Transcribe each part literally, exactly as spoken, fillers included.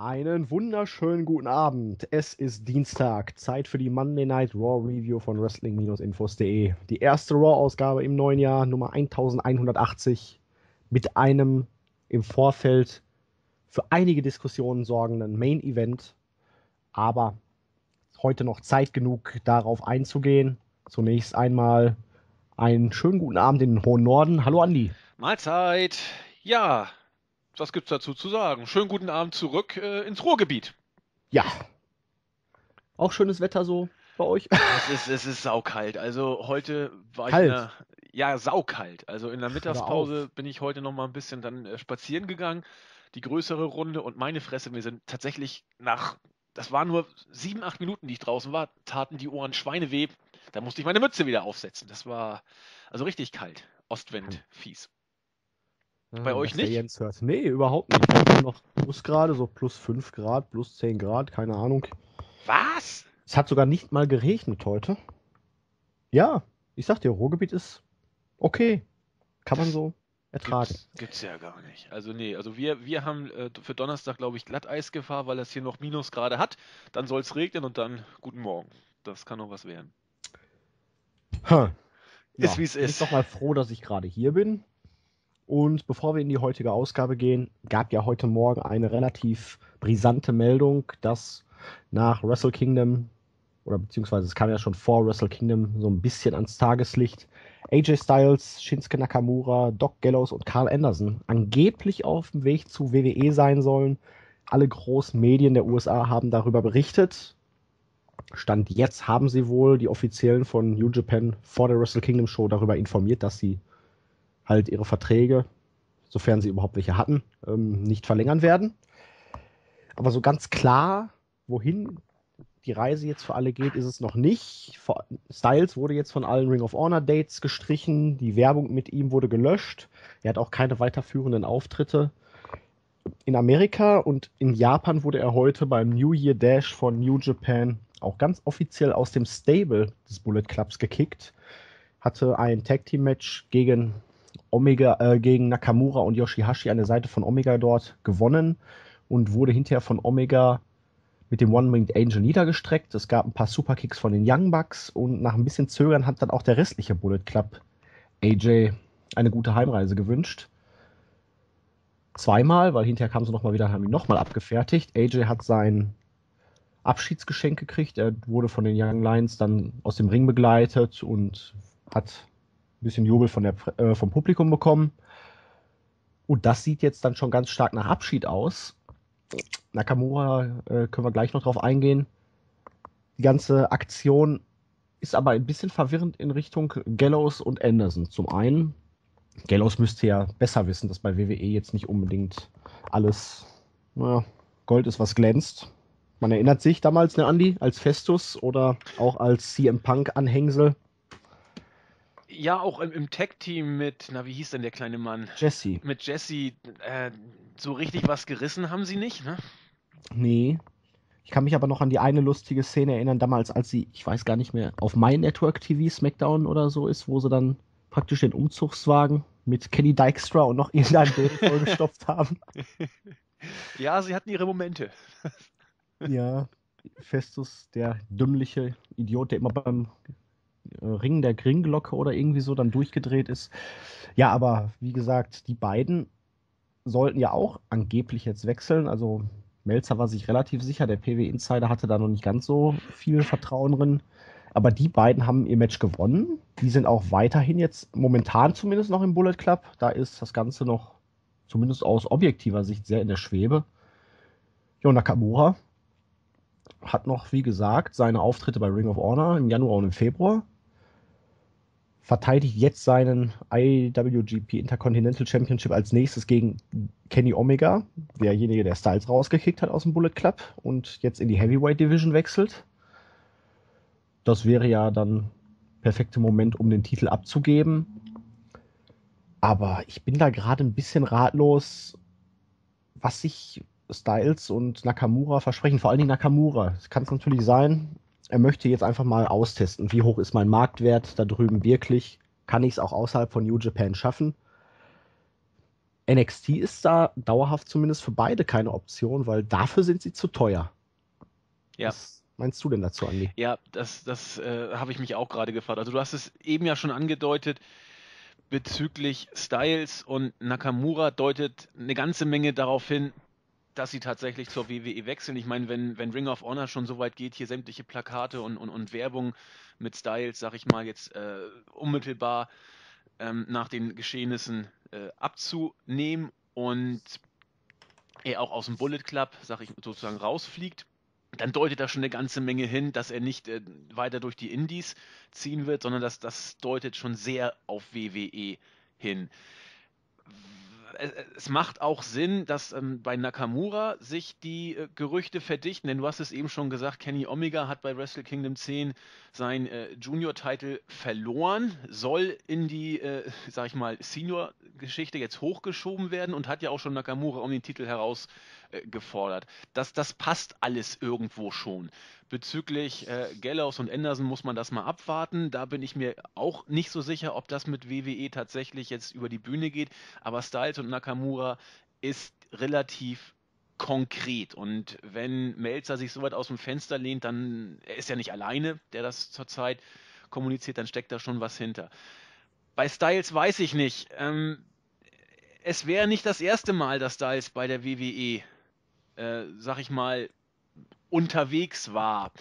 Einen wunderschönen guten Abend. Es ist Dienstag, Zeit für die Monday Night Raw Review von Wrestling Infos punkt de. Die erste Raw-Ausgabe im neuen Jahr, Nummer elfhundertachtzig, mit einem im Vorfeld für einige Diskussionen sorgenden Main Event. Aber heute noch Zeit genug, darauf einzugehen. Zunächst einmal einen schönen guten Abend in den hohen Norden. Hallo Andi. Mahlzeit. Ja, was gibt's dazu zu sagen? Schönen guten Abend zurück äh, ins Ruhrgebiet. Ja, auch schönes Wetter so bei euch. Es ist, es ist saukalt. Also heute war ich in Kalt. der, ja, saukalt. Also in der Hör da auf. Mittagspause bin ich heute noch mal ein bisschen dann äh, spazieren gegangen, die größere Runde und meine Fresse, mir sind tatsächlich nach, das waren nur sieben, acht Minuten, die ich draußen war, taten die Ohren schweineweh. Da musste ich meine Mütze wieder aufsetzen. Das war also richtig kalt. Ostwind, fies. Bei Ah, euch dass der nicht? Jens hört. Nee, überhaupt nicht. Wir haben noch Plusgrade, so plus fünf Grad, plus zehn Grad, keine Ahnung. Was? Es hat sogar nicht mal geregnet heute. Ja, ich sag dir, Ruhrgebiet ist okay. Kann man Das, so ertragen. Gibt's, gibt's ja gar nicht. Also nee, also wir, wir haben äh, für Donnerstag, glaube ich, Glatteisgefahr, weil es hier noch Minusgrade hat. Dann soll es regnen und dann guten Morgen. Das kann noch was werden. Hm. Ist Ja, wie es bin ich ist. doch mal froh, dass ich gerade hier bin. Und bevor wir in die heutige Ausgabe gehen, gab ja heute Morgen eine relativ brisante Meldung, dass nach Wrestle Kingdom, oder beziehungsweise es kam ja schon vor Wrestle Kingdom so ein bisschen ans Tageslicht, A J Styles, Shinsuke Nakamura, Doc Gallows und Carl Anderson angeblich auf dem Weg zu W W E sein sollen. Alle großen Medien der U S A haben darüber berichtet. Stand jetzt haben sie wohl die Offiziellen von New Japan vor der Wrestle Kingdom Show darüber informiert, dass sie halt ihre Verträge, sofern sie überhaupt welche hatten, ähm, nicht verlängern werden. Aber so ganz klar, wohin die Reise jetzt für alle geht, ist es noch nicht. Styles wurde jetzt von allen Ring of Honor Dates gestrichen, die Werbung mit ihm wurde gelöscht. Er hat auch keine weiterführenden Auftritte. In Amerika und in Japan wurde er heute beim New Year Dash von New Japan auch ganz offiziell aus dem Stable des Bullet Clubs gekickt. Hatte ein Tag Team Match gegen Omega, äh, gegen Nakamura und Yoshihashi an der Seite von Omega dort gewonnen und wurde hinterher von Omega mit dem One-Winged Angel niedergestreckt. Es gab ein paar Superkicks von den Young Bucks und nach ein bisschen Zögern hat dann auch der restliche Bullet Club A J eine gute Heimreise gewünscht. Zweimal, weil hinterher kam sie nochmal wieder, haben ihn nochmal abgefertigt. A J hat sein Abschiedsgeschenk gekriegt. Er wurde von den Young Lions dann aus dem Ring begleitet und hat ein bisschen Jubel von der, äh, vom Publikum bekommen. Und das sieht jetzt dann schon ganz stark nach Abschied aus. Nakamura äh, können wir gleich noch drauf eingehen. Die ganze Aktion ist aber ein bisschen verwirrend in Richtung Gallows und Anderson. Zum einen, Gallows müsste ja besser wissen, dass bei W W E jetzt nicht unbedingt alles na, Gold ist, was glänzt. Man erinnert sich damals, ne, Andy, als Festus oder auch als C M Punk-Anhängsel. Ja, auch im, im Tag-Team mit, na, wie hieß denn der kleine Mann? Jesse. Mit Jesse, äh, so richtig was gerissen haben sie nicht, ne? Nee. Ich kann mich aber noch an die eine lustige Szene erinnern, damals, als sie, ich weiß gar nicht mehr, auf My Network T V SmackDown oder so ist, wo sie dann praktisch den Umzugswagen mit Kenny Dykstra und noch irgendeinem Bild vollgestopft haben. Ja, sie hatten ihre Momente. Ja, Festus, der dümmliche Idiot, der immer beim äh, Ringen der Ringglocke oder irgendwie so dann durchgedreht ist. Ja, aber wie gesagt, die beiden sollten ja auch angeblich jetzt wechseln. Also Melzer war sich relativ sicher, der P W Insider hatte da noch nicht ganz so viel Vertrauen drin. Aber die beiden haben ihr Match gewonnen. Die sind auch weiterhin jetzt momentan zumindest noch im Bullet Club. Da ist das Ganze noch zumindest aus objektiver Sicht sehr in der Schwebe. Jo, Nakamura hat noch, wie gesagt, seine Auftritte bei Ring of Honor im Januar und im Februar. Verteidigt jetzt seinen I W G P Intercontinental Championship als nächstes gegen Kenny Omega, derjenige, der Styles rausgekickt hat aus dem Bullet Club und jetzt in die Heavyweight Division wechselt. Das wäre ja dann perfekter Moment, um den Titel abzugeben. Aber ich bin da gerade ein bisschen ratlos, was sich Styles und Nakamura versprechen. Vor allen Dingen Nakamura. Es kann es natürlich sein, er möchte jetzt einfach mal austesten, wie hoch ist mein Marktwert da drüben wirklich. Kann ich es auch außerhalb von New Japan schaffen? N X T ist da dauerhaft zumindest für beide keine Option, weil dafür sind sie zu teuer. Ja. Was meinst du denn dazu, Andi? Ja, das, das äh, habe ich mich auch gerade gefragt. Also du hast es eben ja schon angedeutet, bezüglich Styles und Nakamura deutet eine ganze Menge darauf hin, dass sie tatsächlich zur W W E wechseln. Ich meine, wenn, wenn Ring of Honor schon so weit geht, hier sämtliche Plakate und, und, und Werbung mit Styles, sag ich mal, jetzt äh, unmittelbar ähm, nach den Geschehnissen äh, abzunehmen und er auch aus dem Bullet Club, sag ich sozusagen, rausfliegt, dann deutet da schon eine ganze Menge hin, dass er nicht äh, weiter durch die Indies ziehen wird, sondern dass das deutet schon sehr auf W W E hin. Es macht auch Sinn, dass ähm, bei Nakamura sich die äh, Gerüchte verdichten, denn du hast es eben schon gesagt, Kenny Omega hat bei Wrestle Kingdom zehn sein äh, Junior-Title verloren, soll in die, äh, sag ich mal, Senior-Geschichte jetzt hochgeschoben werden und hat ja auch schon Nakamura um den Titel herausgefordert. Äh, das, das passt alles irgendwo schon. Bezüglich äh, Gallows und Anderson muss man das mal abwarten. Da bin ich mir auch nicht so sicher, ob das mit W W E tatsächlich jetzt über die Bühne geht. Aber Styles und Nakamura ist relativ konkret. Und wenn Meltzer sich so weit aus dem Fenster lehnt, dann er ist ja nicht alleine, der das zurzeit kommuniziert, dann steckt da schon was hinter. Bei Styles weiß ich nicht. Ähm, es wäre nicht das erste Mal, dass Styles bei der W W E, äh, sag ich mal, unterwegs war.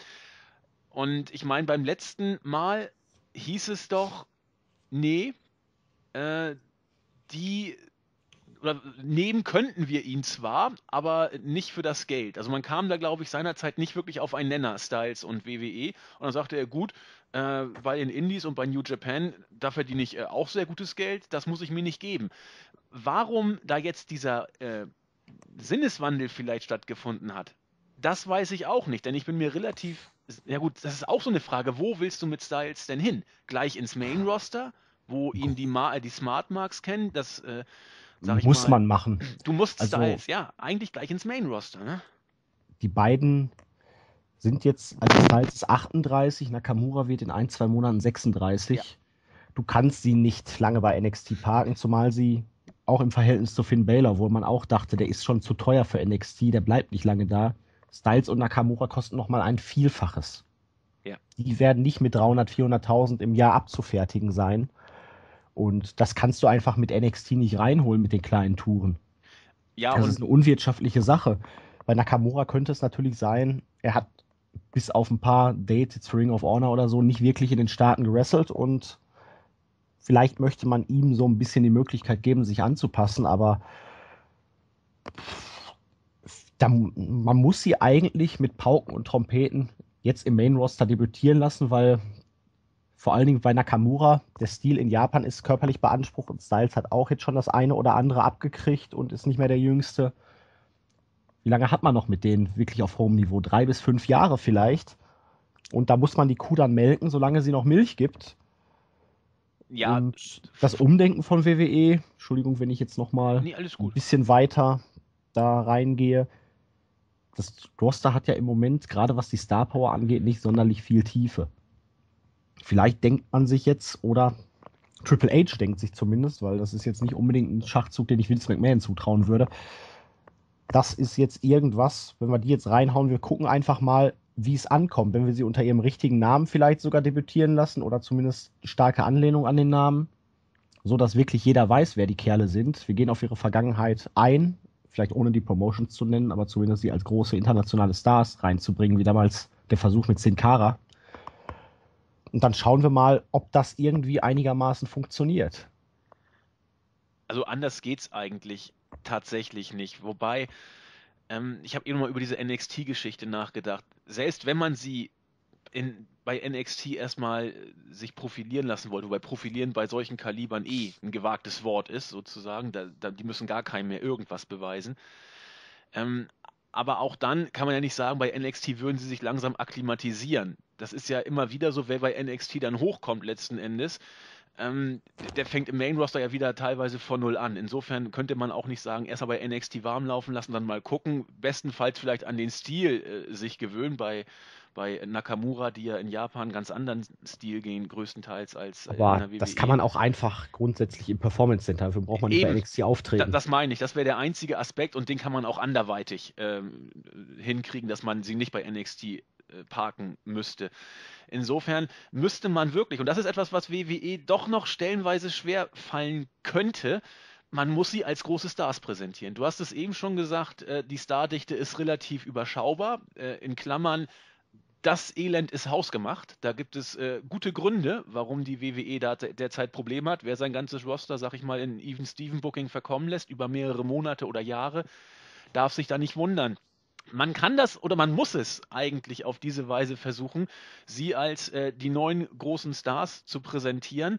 Und ich meine, beim letzten Mal hieß es doch, nee, äh, die oder nehmen könnten wir ihn zwar, aber nicht für das Geld. Also man kam da, glaube ich, seinerzeit nicht wirklich auf einen Nenner, Styles und W W E. Und dann sagte er, gut, äh, bei den Indies und bei New Japan, da verdiene ich äh, auch sehr gutes Geld, das muss ich mir nicht geben. Warum da jetzt dieser äh, Sinneswandel vielleicht stattgefunden hat, das weiß ich auch nicht, denn ich bin mir relativ, ja gut, das ist auch so eine Frage, wo willst du mit Styles denn hin? Gleich ins Main Roster, wo ihn die, Ma die Smart Marks kennen, das, äh, sag ich Muss mal, man machen. du musst Also Styles, ja, eigentlich gleich ins Main Roster, ne? die beiden sind jetzt, also Styles ist achtunddreißig, Nakamura wird in ein, zwei Monaten sechsunddreißig. Ja. Du kannst sie nicht lange bei N X T parken, zumal sie auch im Verhältnis zu Finn Balor, wo man auch dachte, der ist schon zu teuer für N X T, der bleibt nicht lange da. Styles und Nakamura kosten nochmal ein Vielfaches. Ja. Die werden nicht mit dreihundert, vierhunderttausend im Jahr abzufertigen sein. Und das kannst du einfach mit N X T nicht reinholen mit den kleinen Touren. Ja, Das und ist eine unwirtschaftliche Sache. Bei Nakamura könnte es natürlich sein, er hat bis auf ein paar Dates zu Ring of Honor oder so nicht wirklich in den Staaten gewrestelt und vielleicht möchte man ihm so ein bisschen die Möglichkeit geben, sich anzupassen, aber da, man muss sie eigentlich mit Pauken und Trompeten jetzt im Main Roster debütieren lassen, weil vor allen Dingen bei Nakamura der Stil in Japan ist körperlich beansprucht und Styles hat auch jetzt schon das eine oder andere abgekriegt und ist nicht mehr der Jüngste. Wie lange hat man noch mit denen wirklich auf hohem Niveau? Drei bis fünf Jahre vielleicht. Und da muss man die Kuh dann melken, solange sie noch Milch gibt. ja, Und das Umdenken von W W E, Entschuldigung, wenn ich jetzt noch mal nee, alles ein gut. bisschen weiter da reingehe. Das Roster hat ja im Moment, gerade was die Star Power angeht, nicht sonderlich viel Tiefe. Vielleicht denkt man sich jetzt, oder Triple H denkt sich zumindest, weil das ist jetzt nicht unbedingt ein Schachzug, den ich Vince McMahon zutrauen würde. Das ist jetzt irgendwas, wenn wir die jetzt reinhauen, wir gucken einfach mal, wie es ankommt, wenn wir sie unter ihrem richtigen Namen vielleicht sogar debütieren lassen oder zumindest starke Anlehnung an den Namen, so dass wirklich jeder weiß, wer die Kerle sind. Wir gehen auf ihre Vergangenheit ein, vielleicht ohne die Promotions zu nennen, aber zumindest sie als große internationale Stars reinzubringen, wie damals der Versuch mit Sin Cara. Und dann schauen wir mal, ob das irgendwie einigermaßen funktioniert. Also anders geht's eigentlich tatsächlich nicht. Wobei, ähm, ich habe eben mal über diese N X T-Geschichte nachgedacht. Selbst wenn man sie in, bei N X T erstmal äh, sich profilieren lassen wollte, wobei profilieren bei solchen Kalibern eh ein gewagtes Wort ist, sozusagen, da, da, die müssen gar keinem mehr irgendwas beweisen. Ähm, aber auch dann kann man ja nicht sagen, bei N X T würden sie sich langsam akklimatisieren. Das ist ja immer wieder so, wer bei N X T dann hochkommt letzten Endes, Ähm, der fängt im Main-Roster ja wieder teilweise von null an. Insofern könnte man auch nicht sagen, erst mal bei N X T warm laufen lassen, dann mal gucken. Bestenfalls vielleicht an den Stil äh, sich gewöhnen bei, bei Nakamura, die ja in Japan einen ganz anderen Stil gehen, größtenteils als äh, in Aber der das kann W W E. man auch einfach grundsätzlich im Performance Center. Dafür braucht man nicht bei Eben, N X T da, auftreten. das meine ich. Das wäre der einzige Aspekt und den kann man auch anderweitig ähm, hinkriegen, dass man sie nicht bei N X T äh, parken müsste. Insofern müsste man wirklich, und das ist etwas, was W W E doch noch stellenweise schwer fallen könnte, man muss sie als große Stars präsentieren. Du hast es eben schon gesagt, äh, die Stardichte ist relativ überschaubar. Äh, in Klammern, das Elend ist hausgemacht. Da gibt es äh, gute Gründe, warum die W W E da de- derzeit Probleme hat. Wer sein ganzes Roster, sag ich mal, in Even-Steven-Booking verkommen lässt, über mehrere Monate oder Jahre, darf sich da nicht wundern. Man kann das oder man muss es eigentlich auf diese Weise versuchen, sie als äh, die neuen großen Stars zu präsentieren.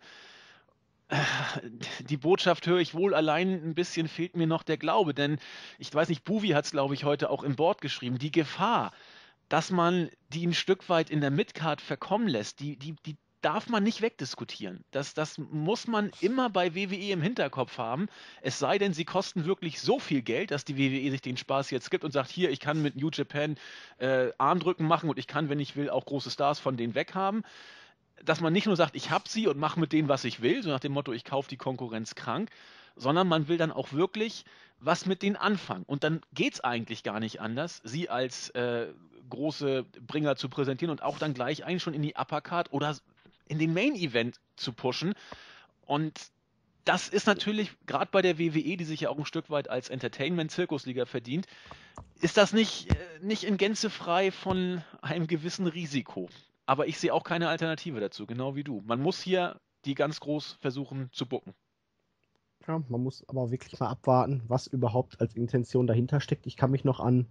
Die Botschaft höre ich wohl, allein ein bisschen fehlt mir noch der Glaube, denn ich weiß nicht, Buvi hat es, glaube ich, heute auch im Board geschrieben, die Gefahr, dass man die ein Stück weit in der Midcard verkommen lässt, die, die, die darf man nicht wegdiskutieren. Das, das muss man immer bei W W E im Hinterkopf haben. Es sei denn, sie kosten wirklich so viel Geld, dass die W W E sich den Spaß jetzt gibt und sagt, hier, ich kann mit New Japan äh, Armdrücken machen und ich kann, wenn ich will, auch große Stars von denen weghaben. Dass man nicht nur sagt, ich habe sie und mache mit denen, was ich will, so nach dem Motto, ich kaufe die Konkurrenz krank, sondern man will dann auch wirklich was mit denen anfangen. Und dann geht es eigentlich gar nicht anders, sie als äh, große Bringer zu präsentieren und auch dann gleich einen schon in die Uppercard oder in den Main Event zu pushen. Und das ist natürlich, gerade bei der W W E, die sich ja auch ein Stück weit als Entertainment-Zirkusliga verdient, ist das nicht, äh, nicht in Gänze frei von einem gewissen Risiko. Aber ich sehe auch keine Alternative dazu, genau wie du. Man muss hier die ganz groß versuchen zu bucken. Ja, man muss aber wirklich mal abwarten, was überhaupt als Intention dahinter steckt. Ich kann mich noch an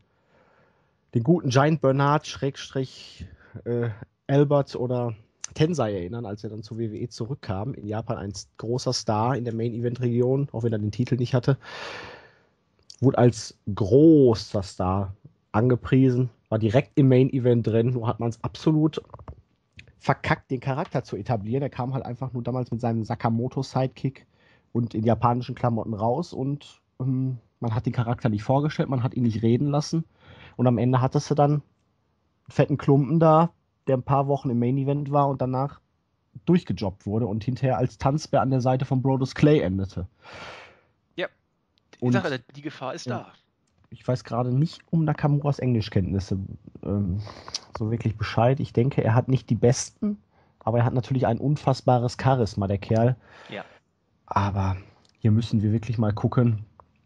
den guten Giant Bernard, Schrägstrich, äh, Albert oder Tensai erinnern, als er dann zur W W E zurückkam. In Japan ein großer Star in der Main-Event-Region, auch wenn er den Titel nicht hatte. Wurde als großer Star angepriesen, war direkt im Main-Event drin. Nur hat man es absolut verkackt, den Charakter zu etablieren. Er kam halt einfach nur damals mit seinem Sakamoto-Sidekick und in japanischen Klamotten raus und ähm, man hat den Charakter nicht vorgestellt, man hat ihn nicht reden lassen und am Ende hattest du dann einen fetten Klumpen da, der ein paar Wochen im Main Event war und danach durchgejobbt wurde und hinterher als Tanzbär an der Seite von Brodus Clay endete. Ja, ich Und sage, die Gefahr ist ja, da. ich weiß gerade nicht um Nakamuras Englischkenntnisse ähm, so wirklich Bescheid. Ich denke, er hat nicht die besten, aber er hat natürlich ein unfassbares Charisma, der Kerl. Ja. Aber hier müssen wir wirklich mal gucken.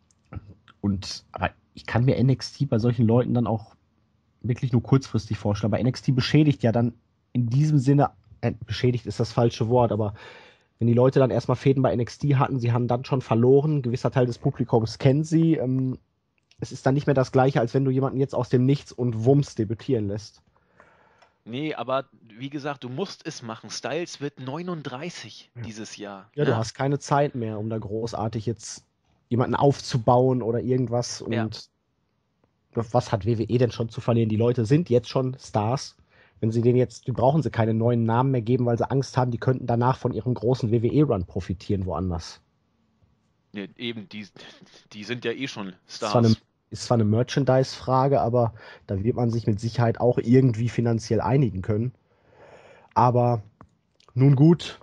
Und ich kann mir N X T bei solchen Leuten dann auch wirklich nur kurzfristig vorstellen. Aber N X T beschädigt ja dann in diesem Sinne, äh, beschädigt ist das falsche Wort, aber wenn die Leute dann erstmal Fäden bei N X T hatten, sie haben dann schon verloren, ein gewisser Teil des Publikums kennt sie. Ähm, es ist dann nicht mehr das Gleiche, als wenn du jemanden jetzt aus dem Nichts und Wumms debütieren lässt. Nee, aber wie gesagt, du musst es machen. Styles wird neununddreißig Ja. dieses Jahr. Ja, Ja, du hast keine Zeit mehr, um da großartig jetzt jemanden aufzubauen oder irgendwas. ja. Und was hat W W E denn schon zu verlieren? Die Leute sind jetzt schon Stars. Wenn sie denen jetzt, die brauchen sie keine neuen Namen mehr geben, weil sie Angst haben, die könnten danach von ihrem großen W W E-Run profitieren woanders. Nee, eben, die, die sind ja eh schon Ist zwar eine, Stars. ist zwar eine Merchandise-Frage, aber da wird man sich mit Sicherheit auch irgendwie finanziell einigen können. Aber nun gut,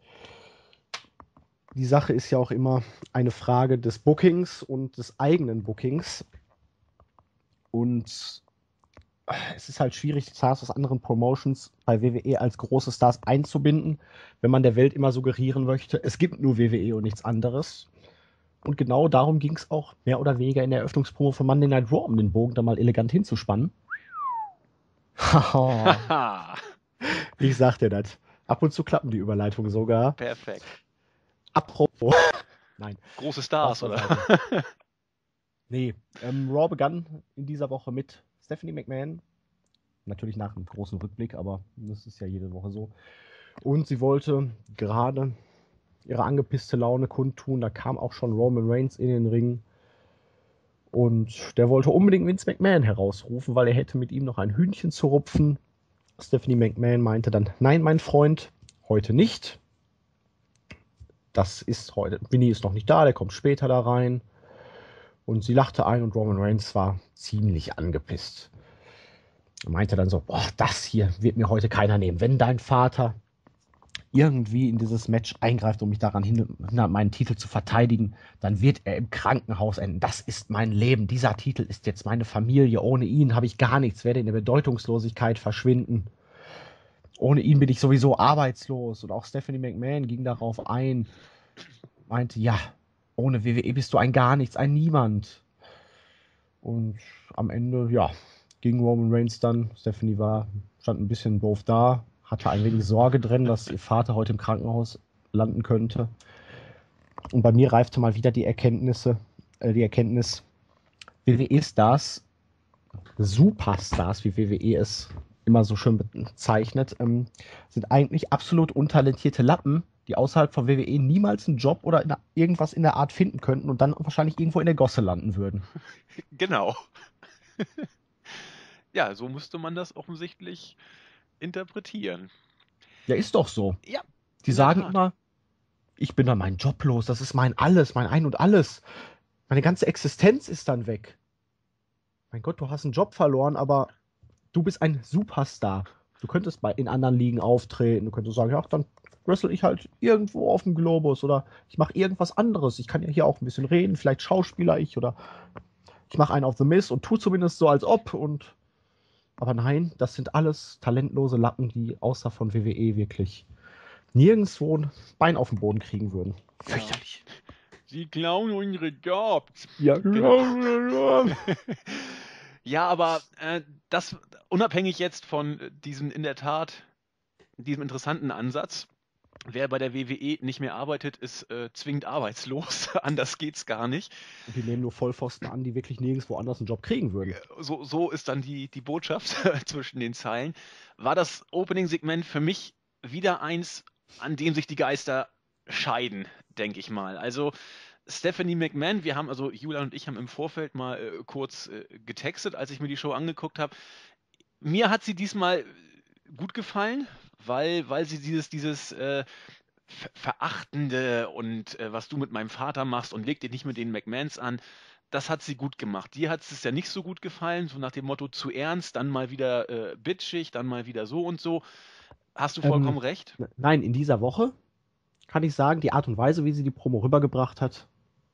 die Sache ist ja auch immer eine Frage des Bookings und des eigenen Bookings. Und es ist halt schwierig, die Stars aus anderen Promotions bei W W E als große Stars einzubinden, wenn man der Welt immer suggerieren möchte, es gibt nur W W E und nichts anderes. Und genau darum ging es auch mehr oder weniger in der Eröffnungspromo von Monday Night Raw, um den Bogen da mal elegant hinzuspannen. Haha. Ich sag dir das. Ab und zu klappen die Überleitungen sogar. Perfekt. Apropos. Nein. Große Stars, oder? Nee, ähm, Raw begann in dieser Woche mit Stephanie McMahon. Natürlich nach einem großen Rückblick, aber das ist ja jede Woche so. Und sie wollte gerade ihre angepisste Laune kundtun. Da kam auch schon Roman Reigns in den Ring. Und der wollte unbedingt Vince McMahon herausrufen, weil er hätte mit ihm noch ein Hühnchen zu rupfen. Stephanie McMahon meinte dann, nein, mein Freund, heute nicht. das ist heute, Vinny ist noch nicht da, der kommt später da rein. Und sie lachte ein und Roman Reigns war ziemlich angepisst. Er meinte dann so, boah, das hier wird mir heute keiner nehmen. Wenn dein Vater irgendwie in dieses Match eingreift, um mich daran hindert, meinen Titel zu verteidigen, dann wird er im Krankenhaus enden. Das ist mein Leben. Dieser Titel ist jetzt meine Familie. Ohne ihn habe ich gar nichts, werde in der Bedeutungslosigkeit verschwinden. Ohne ihn bin ich sowieso arbeitslos. Und auch Stephanie McMahon ging darauf ein, meinte, ja, ohne W W E bist du ein gar nichts, ein Niemand. Und am Ende, ja, ging Roman Reigns dann. Stephanie war, stand ein bisschen doof da, hatte ein wenig Sorge drin, dass ihr Vater heute im Krankenhaus landen könnte. Und bei mir reifte mal wieder die Erkenntnisse, äh, die Erkenntnis, W W E-Stars, Superstars, wie W W E es immer so schön bezeichnet, ähm, sind eigentlich absolut untalentierte Lappen, die außerhalb von W W E niemals einen Job oder in der, irgendwas in der Art finden könnten und dann wahrscheinlich irgendwo in der Gosse landen würden. Genau. Ja, so müsste man das offensichtlich interpretieren. Ja, ist doch so. Ja, Die in der sagen Tat. immer, ich bin dann mein Job los, das ist mein Alles, mein Ein und Alles. Meine ganze Existenz ist dann weg. Mein Gott, du hast einen Job verloren, aber du bist ein Superstar. Du könntest bei, in anderen Ligen auftreten, du könntest sagen, ja, dann wrestle ich halt irgendwo auf dem Globus oder ich mache irgendwas anderes. Ich kann ja hier auch ein bisschen reden, vielleicht schauspieler ich oder ich mache einen auf The Miz und tu zumindest so, als ob. Und aber nein, das sind alles talentlose Lappen, die außer von W W E wirklich nirgendwo ein Bein auf den Boden kriegen würden. Ja. Fürchterlich. Sie klauen unsere Jobs. Ja, Genau. Ja, aber äh, das unabhängig jetzt von diesem in der Tat, diesem interessanten Ansatz. Wer bei der W W E nicht mehr arbeitet, ist äh, zwingend arbeitslos. Anders geht's gar nicht. Und die nehmen nur Vollpfosten an, die wirklich nirgendwo anders einen Job kriegen würden. So, so ist dann die, die Botschaft zwischen den Zeilen. War das Opening-Segment für mich wieder eins, an dem sich die Geister scheiden, denke ich mal. Also Stephanie McMahon, wir haben, also Julia und ich haben im Vorfeld mal äh, kurz äh, getextet, als ich mir die Show angeguckt habe. Mir hat sie diesmal gut gefallen, weil, weil sie dieses, dieses äh, ver- Verachtende und äh, was du mit meinem Vater machst und leg dich nicht mit den McMahons an, das hat sie gut gemacht. Dir hat es ja nicht so gut gefallen, so nach dem Motto zu ernst, dann mal wieder äh, bitchig, dann mal wieder so und so. Hast du vollkommen Ähm, recht? nein, in dieser Woche kann ich sagen, die Art und Weise, wie sie die Promo rübergebracht hat,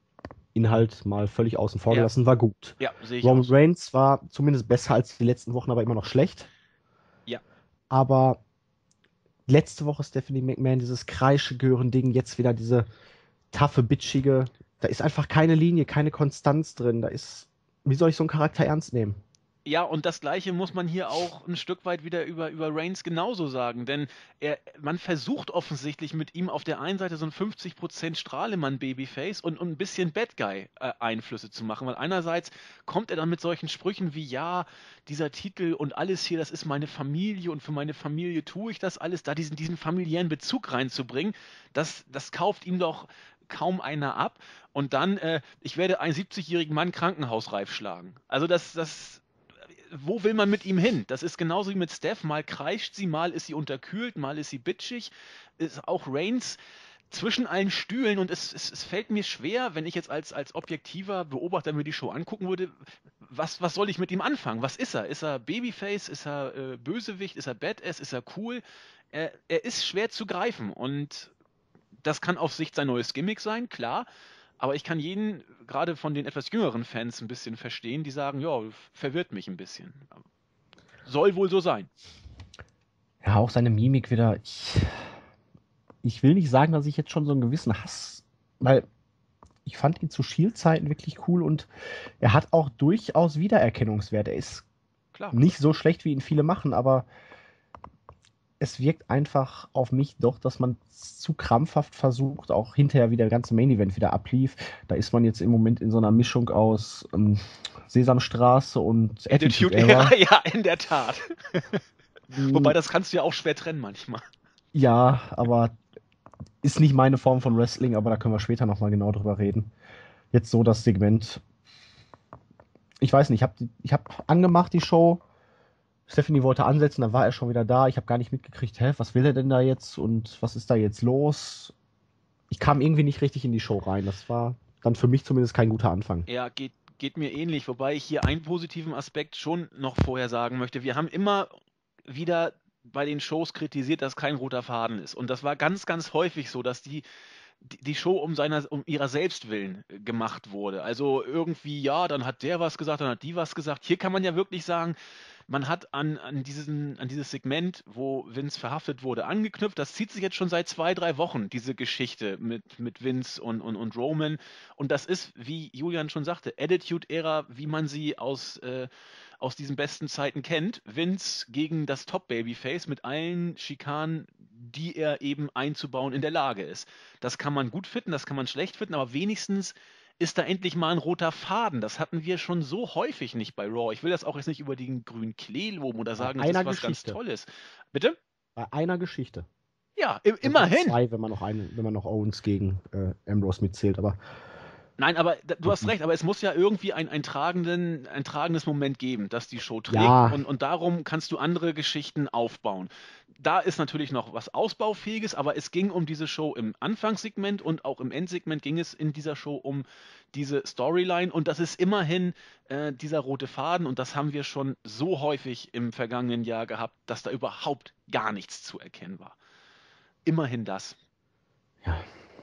Inhalt mal völlig außen vor Ja. gelassen, war gut. Ja, sehe ich Roman auch so. Reigns war zumindest besser als die letzten Wochen, aber immer noch schlecht. Ja. Aber letzte Woche Stephanie McMahon, dieses Kreischegören-Ding, jetzt wieder diese taffe, bitchige, da ist einfach keine Linie, keine Konstanz drin. Da ist, wie soll ich so einen Charakter ernst nehmen? Ja, und das Gleiche muss man hier auch ein Stück weit wieder über, über Reigns genauso sagen, denn er, man versucht offensichtlich mit ihm auf der einen Seite so ein fünfzig Prozent Strahlemann-Babyface und, und ein bisschen Bad Guy-Einflüsse zu machen, weil einerseits kommt er dann mit solchen Sprüchen wie, ja, dieser Titel und alles hier, das ist meine Familie und für meine Familie tue ich das alles, da diesen, diesen familiären Bezug reinzubringen, das, das kauft ihm doch kaum einer ab. Und dann, äh, ich werde einen siebzigjährigen Mann krankenhausreif schlagen. Also das, das wo will man mit ihm hin? Das ist genauso wie mit Steph. Mal kreischt sie, mal ist sie unterkühlt, mal ist sie bitchig. Ist auch Reigns zwischen allen Stühlen und es, es, es fällt mir schwer, wenn ich jetzt als, als objektiver Beobachter mir die Show angucken würde, was, was soll ich mit ihm anfangen? Was ist er? Ist er Babyface? Ist er äh, Bösewicht? Ist er Badass? Ist er cool? Er, er ist schwer zu greifen und das kann auf Sicht sein neues Gimmick sein, klar. Aber ich kann jeden, gerade von den etwas jüngeren Fans, ein bisschen verstehen, die sagen, ja, verwirrt mich ein bisschen. Soll wohl so sein. Ja, auch seine Mimik wieder. Ich, ich will nicht sagen, dass ich jetzt schon so einen gewissen Hass, weil ich fand ihn zu Shield-Zeiten wirklich cool und er hat auch durchaus Wiedererkennungswert. Er ist Klar. nicht so schlecht, wie ihn viele machen, aber es wirkt einfach auf mich doch, dass man zu krampfhaft versucht, auch hinterher, wie der ganze Main-Event wieder ablief. Da ist man jetzt im Moment in so einer Mischung aus ähm, Sesamstraße und Attitude Era. Ja, ja, in der Tat. Wobei, das kannst du ja auch schwer trennen manchmal. Ja, aber ist nicht meine Form von Wrestling, aber da können wir später nochmal genau drüber reden. Jetzt so das Segment. Ich weiß nicht, ich habe ich hab angemacht die Show. Stephanie wollte ansetzen, dann war er schon wieder da. Ich habe gar nicht mitgekriegt, hä, was will er denn da jetzt und was ist da jetzt los? ich kam irgendwie nicht richtig in die Show rein. Das war dann für mich zumindest kein guter Anfang. Ja, geht, geht mir ähnlich, wobei ich hier einen positiven Aspekt schon noch vorher sagen möchte. Wir haben immer wieder bei den Shows kritisiert, dass kein roter Faden ist. Und das war ganz, ganz häufig so, dass die die die Show um seiner, um ihrer selbst willen äh, gemacht wurde. Also irgendwie, ja, dann hat der was gesagt, dann hat die was gesagt. Hier kann man ja wirklich sagen, man hat an, an, diesen, an dieses Segment, wo Vince verhaftet wurde, angeknüpft. Das zieht sich jetzt schon seit zwei, drei Wochen, diese Geschichte mit, mit Vince und, und, und Roman. Und das ist, wie Julian schon sagte, Attitude-Ära, wie man sie aus, äh, aus diesen besten Zeiten kennt. Vince gegen das Top-Babyface mit allen Schikanen, die er eben einzubauen in der Lage ist. Das kann man gut finden, das kann man schlecht finden, aber wenigstens ist da endlich mal ein roter Faden. Das hatten wir schon so häufig nicht bei Raw. Ich will das auch jetzt nicht über den grünen Klee loben oder Bei sagen, das einer ist was ganz Geschichte. Tolles. Bitte? Bei einer Geschichte. Ja, i- Also immerhin. Zwei, wenn man noch einen, wenn man noch Owens gegen äh, Ambrose mitzählt, aber Nein, aber da- du hast recht, aber es muss ja irgendwie ein, ein, tragenden, ein tragendes Moment geben, das die Show trägt ja, und, und darum kannst du andere Geschichten aufbauen. Da ist natürlich noch was Ausbaufähiges, aber es ging um diese Show im Anfangssegment und auch im Endsegment ging es in dieser Show um diese Storyline und das ist immerhin äh, dieser rote Faden und das haben wir schon so häufig im vergangenen Jahr gehabt, dass da überhaupt gar nichts zu erkennen war. Immerhin das. ja,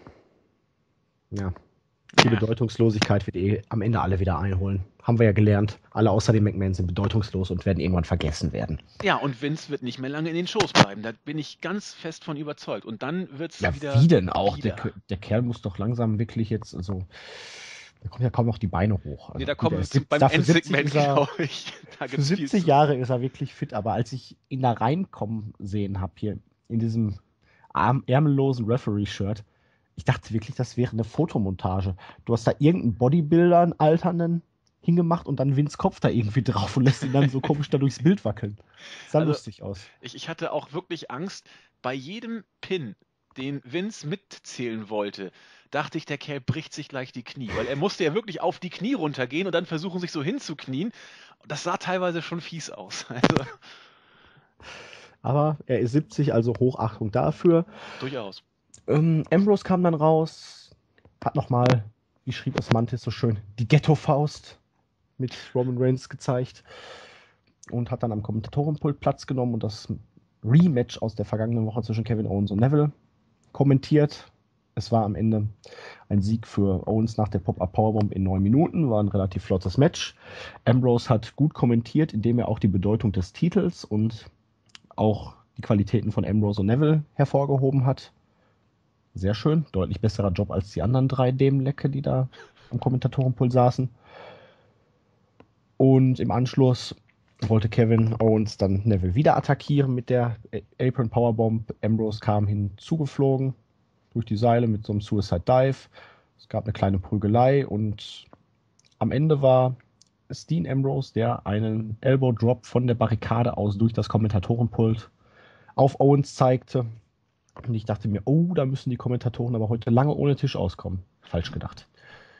ja. Die Bedeutungslosigkeit wird eh am Ende alle wieder einholen. Haben wir ja gelernt. Alle außer den McMahon sind bedeutungslos und werden irgendwann vergessen werden. Ja, und Vince wird nicht mehr lange in den Shows bleiben. Da bin ich ganz fest von überzeugt. Und dann wird es Ja, wieder. wie denn auch? Der, Wieder. der Kerl muss doch langsam wirklich jetzt, also, da kommen ja kaum noch die Beine hoch. Also, Nee, da gut, kommen er wir ist zum, sieb- beim dafür siebzig Endsegment, ist er, glaube ich. Da für gibt's viel siebzig zu. Jahre ist er wirklich fit, aber als ich ihn da reinkommen sehen habe, hier in diesem arm, ärmellosen Referee-Shirt, ich dachte wirklich, das wäre eine Fotomontage. Du hast da irgendeinen Bodybuilder, einen Alternden, hingemacht und dann Vince Kopf da irgendwie drauf und lässt ihn dann so komisch da durchs Bild wackeln. Sah Also, lustig aus. ich, ich hatte auch wirklich Angst, bei jedem Pin, den Vince mitzählen wollte, dachte ich, der Kerl bricht sich gleich die Knie. Weil er musste ja wirklich auf die Knie runtergehen und dann versuchen, sich so hinzuknien. Das sah teilweise schon fies aus. Also, Aber er ist siebzig, also Hochachtung dafür. durchaus. Ähm, Ambrose kam dann raus, hat nochmal, wie schrieb es Mantis so schön, die Ghetto-Faust mit Roman Reigns gezeigt und hat dann am Kommentatorenpult Platz genommen und das Rematch aus der vergangenen Woche zwischen Kevin Owens und Neville kommentiert. Es war am Ende ein Sieg für Owens nach der Pop-Up Powerbomb in neun Minuten, war ein relativ flottes Match. Ambrose hat gut kommentiert, indem er auch die Bedeutung des Titels und auch die Qualitäten von Ambrose und Neville hervorgehoben hat. Sehr schön, deutlich besserer Job als die anderen drei Dämlecke, die da am Kommentatorenpult saßen. Und im Anschluss wollte Kevin Owens dann Neville wieder attackieren mit der Apron Powerbomb. Ambrose kam hinzugeflogen durch die Seile mit so einem Suicide Dive. Es gab eine kleine Prügelei und am Ende war es Dean Ambrose, der einen Elbow Drop von der Barrikade aus durch das Kommentatorenpult auf Owens zeigte. Und ich dachte mir, oh, da müssen die Kommentatoren aber heute lange ohne Tisch auskommen. Falsch gedacht.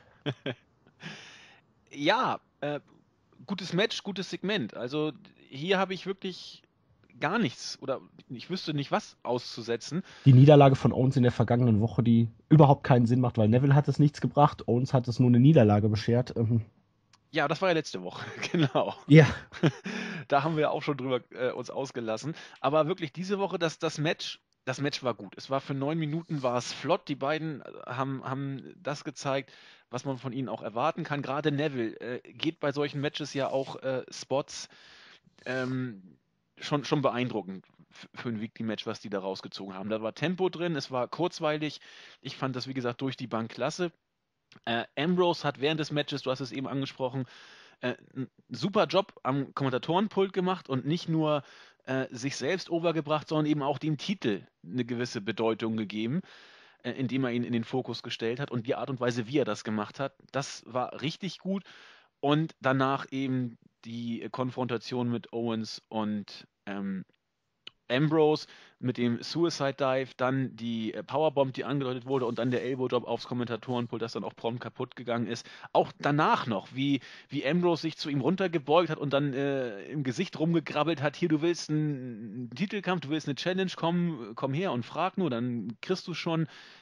Ja, äh, gutes Match, gutes Segment. Also hier habe ich wirklich gar nichts oder ich wüsste nicht was auszusetzen. Die Niederlage von Owens in der vergangenen Woche, die überhaupt keinen Sinn macht, weil Neville hat es nichts gebracht, Owens hat es nur eine Niederlage beschert. Ähm, Ja, das war ja letzte Woche, genau. ja, Da haben wir auch schon drüber äh, uns ausgelassen. Aber wirklich diese Woche, das, das Match, das Match war gut. Es war für neun Minuten war es flott. Die beiden äh, haben, haben das gezeigt, was man von ihnen auch erwarten kann. Gerade Neville äh, geht bei solchen Matches ja auch äh, Spots ähm, schon, schon beeindruckend f- für ein Weekly-Match, was die da rausgezogen haben. Da war Tempo drin, es war kurzweilig. Ich fand das, wie gesagt, durch die Bank klasse. Äh, Ambrose hat während des Matches, du hast es eben angesprochen, äh, einen super Job am Kommentatorenpult gemacht und nicht nur äh, sich selbst overgebracht, sondern eben auch dem Titel eine gewisse Bedeutung gegeben, äh, indem er ihn in den Fokus gestellt hat und die Art und Weise, wie er das gemacht hat, das war richtig gut. Und danach eben die Konfrontation mit Owens und ähm, Ambrose mit dem Suicide Dive, dann die äh, Powerbomb, die angedeutet wurde und dann der Elbow Drop aufs Kommentatorenpult, das dann auch prompt kaputt gegangen ist. Auch danach noch, wie, wie Ambrose sich zu ihm runtergebeugt hat und dann äh, im Gesicht rumgegrabbelt hat, hier, du willst einen Titelkampf, du willst eine Challenge, komm, komm her und frag nur, dann kriegst du schon.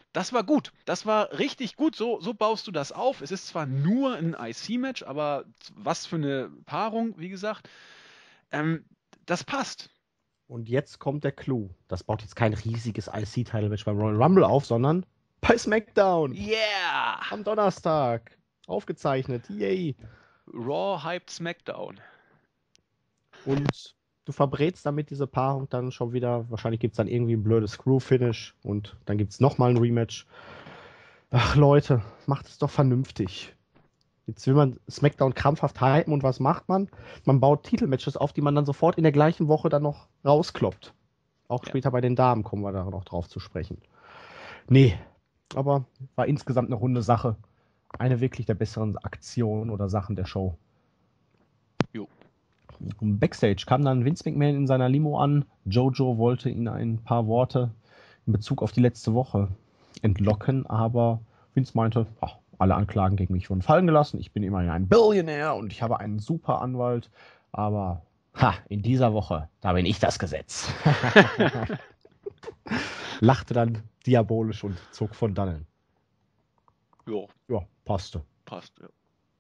Das war gut. Das war richtig gut. So, so baust du das auf. Es ist zwar nur ein I C-Match, aber was für eine Paarung, wie gesagt. Ähm, Das passt. Und jetzt kommt der Clou. Das baut jetzt kein riesiges I C-Title-Match beim Royal Rumble auf, sondern bei SmackDown Yeah! am Donnerstag. Aufgezeichnet. Yay. Raw hyped SmackDown. Und du verbrätst damit diese Paarung dann schon wieder. Wahrscheinlich gibt es dann irgendwie ein blödes Screw-Finish und dann gibt es nochmal ein Rematch. Ach Leute, macht es doch vernünftig. Jetzt will man SmackDown krampfhaft hypen und was macht man? Man baut Titelmatches auf, die man dann sofort in der gleichen Woche dann noch rauskloppt. Auch Ja. später bei den Damen kommen wir da noch drauf zu sprechen. Nee, aber war insgesamt eine runde Sache. Eine wirklich der besseren Aktionen oder Sachen der Show. Jo. Und Backstage kam dann Vince McMahon in seiner Limo an. Jojo wollte ihn ein paar Worte in Bezug auf die letzte Woche entlocken, aber Vince meinte, ach, alle Anklagen gegen mich wurden fallen gelassen. Ich bin immerhin ein Billionär und ich habe einen super Anwalt. Aber ha, in dieser Woche, da bin ich das Gesetz. Lachte dann diabolisch und zog von dannen. Jo, Ja, passte. passt. Ja.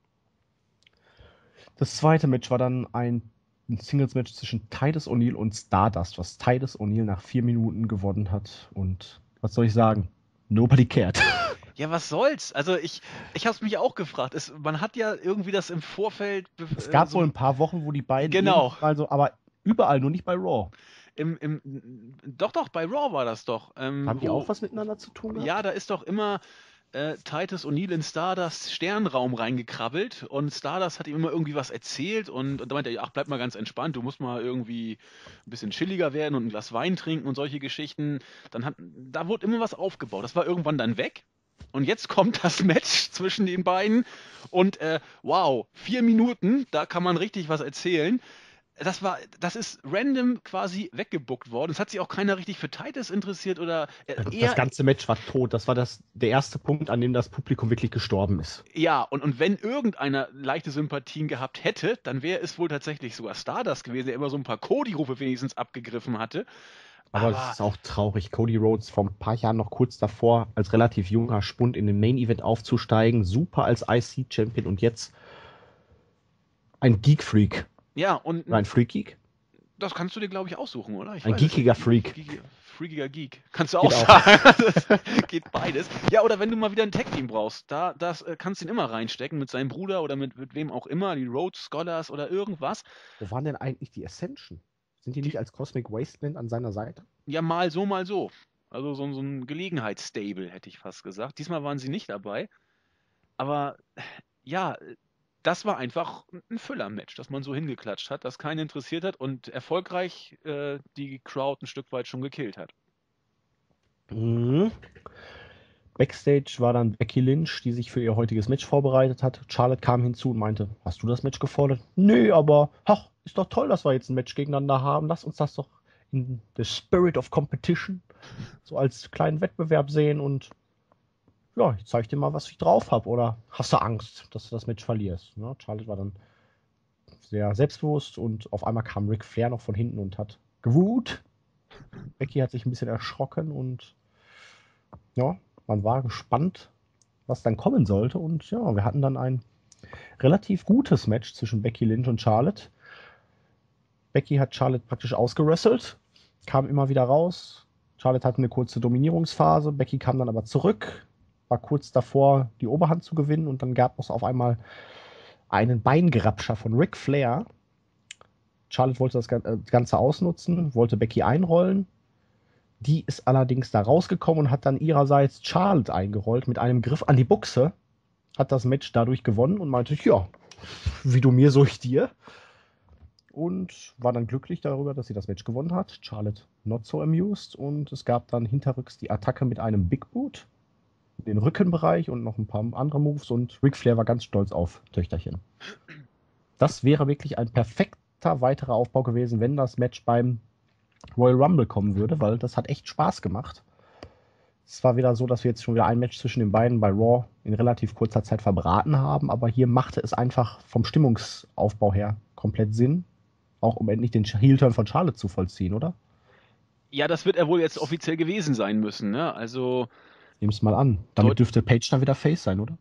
Das zweite Match war dann ein Singles-Match zwischen Titus O'Neil und Stardust, was Titus O'Neil nach vier Minuten gewonnen hat. Und was soll ich sagen? Nobody cared. Ja, was soll's? Also ich, ich habe es mich auch gefragt. Es, man hat ja irgendwie das im Vorfeld. Es gab äh, wohl ein paar Wochen, wo die beiden Genau. mal so, aber überall, nur nicht bei Raw. Im, im, doch, doch, bei Raw war das doch. Ähm, Haben die wo, auch was miteinander zu tun gehabt? Ja, da ist doch immer äh, Titus O'Neil in Stardust Sternraum reingekrabbelt und Stardust hat ihm immer irgendwie was erzählt und, und da meinte er, ach, bleib mal ganz entspannt, du musst mal irgendwie ein bisschen chilliger werden und ein Glas Wein trinken und solche Geschichten. Dann hat, da wurde immer was aufgebaut. Das war irgendwann dann weg. Und jetzt kommt das Match zwischen den beiden und äh, wow, vier Minuten, da kann man richtig was erzählen. Das war, das ist random quasi weggebuckt worden. Es hat sich auch keiner richtig für Titus interessiert oder äh, Das eher, ganze Match war tot. Das war das, der erste Punkt, an dem das Publikum wirklich gestorben ist. ja, und, und wenn irgendeiner leichte Sympathien gehabt hätte, dann wäre es wohl tatsächlich sogar Stardust gewesen, der immer so ein paar Cody-Rufe wenigstens abgegriffen hatte. Aber Aber es ist auch traurig. Cody Rhodes vor ein paar Jahren noch kurz davor, als relativ junger Spund in den Main Event aufzusteigen, super als I C-Champion und jetzt ein Geek-Freak. ja, und Oder ein Freak-Geek? das kannst du dir, glaube ich, aussuchen, oder? Ich Ein weiß es geekiger nicht. Freak. Geekiger, freakiger Geek. Kannst du auch Geht auch. sagen. Das geht beides. Ja, oder wenn du mal wieder ein Tag-Team brauchst, da das, äh, kannst du ihn immer reinstecken mit seinem Bruder oder mit, mit wem auch immer, die Rhodes Scholars oder irgendwas. Wo waren denn eigentlich die Ascension? Sind die Die- nicht als Cosmic Wasteland an seiner Seite? Ja, mal so, mal so. Also so, so ein Gelegenheitsstable, hätte ich fast gesagt. Diesmal waren sie nicht dabei. Aber ja, das war einfach ein Füller-Match, das man so hingeklatscht hat, das keinen interessiert hat und erfolgreich äh, die Crowd ein Stück weit schon gekillt hat. Mhm. Backstage war dann Becky Lynch, die sich für ihr heutiges Match vorbereitet hat. Charlotte kam hinzu und meinte, hast du das Match gefordert? Nö, aber ach, ist doch toll, dass wir jetzt ein Match gegeneinander haben. Lass uns das doch in the spirit of competition so als kleinen Wettbewerb sehen und ja, ich zeig dir mal, was ich drauf habe. Oder hast du Angst, dass du das Match verlierst? Ne? Charlotte war dann sehr selbstbewusst und auf einmal kam Ric Flair noch von hinten und hat gewut. Becky hat sich ein bisschen erschrocken und ja, man war gespannt, was dann kommen sollte. Und ja, wir hatten dann ein relativ gutes Match zwischen Becky Lynch und Charlotte. Becky hat Charlotte praktisch ausgerasselt, kam immer wieder raus. Charlotte hatte eine kurze Dominierungsphase, Becky kam dann aber zurück, war kurz davor, die Oberhand zu gewinnen und dann gab es auf einmal einen Beingerapscher von Ric Flair. Charlotte wollte das Ganze ausnutzen, wollte Becky einrollen. Die ist allerdings da rausgekommen und hat dann ihrerseits Charlotte eingerollt mit einem Griff an die Buchse, hat das Match dadurch gewonnen und meinte, ja, wie du mir, so ich dir. Und war dann glücklich darüber, dass sie das Match gewonnen hat. Charlotte not so amused und es gab dann hinterrücks die Attacke mit einem Big Boot in den Rückenbereich und noch ein paar andere Moves und Ric Flair war ganz stolz auf Töchterchen. Das wäre wirklich ein perfekter weiterer Aufbau gewesen, wenn das Match beim Royal Rumble kommen würde, weil das hat echt Spaß gemacht. Es war wieder so, dass wir jetzt schon wieder ein Match zwischen den beiden bei Raw in relativ kurzer Zeit verbraten haben, aber hier machte es einfach vom Stimmungsaufbau her komplett Sinn, auch um endlich den Heel-Turn von Charlotte zu vollziehen, oder? Ja, das wird er wohl jetzt offiziell gewesen sein müssen. Ne? Also Nehm's mal an. Damit Deut- dürfte Paige dann wieder Face sein, oder?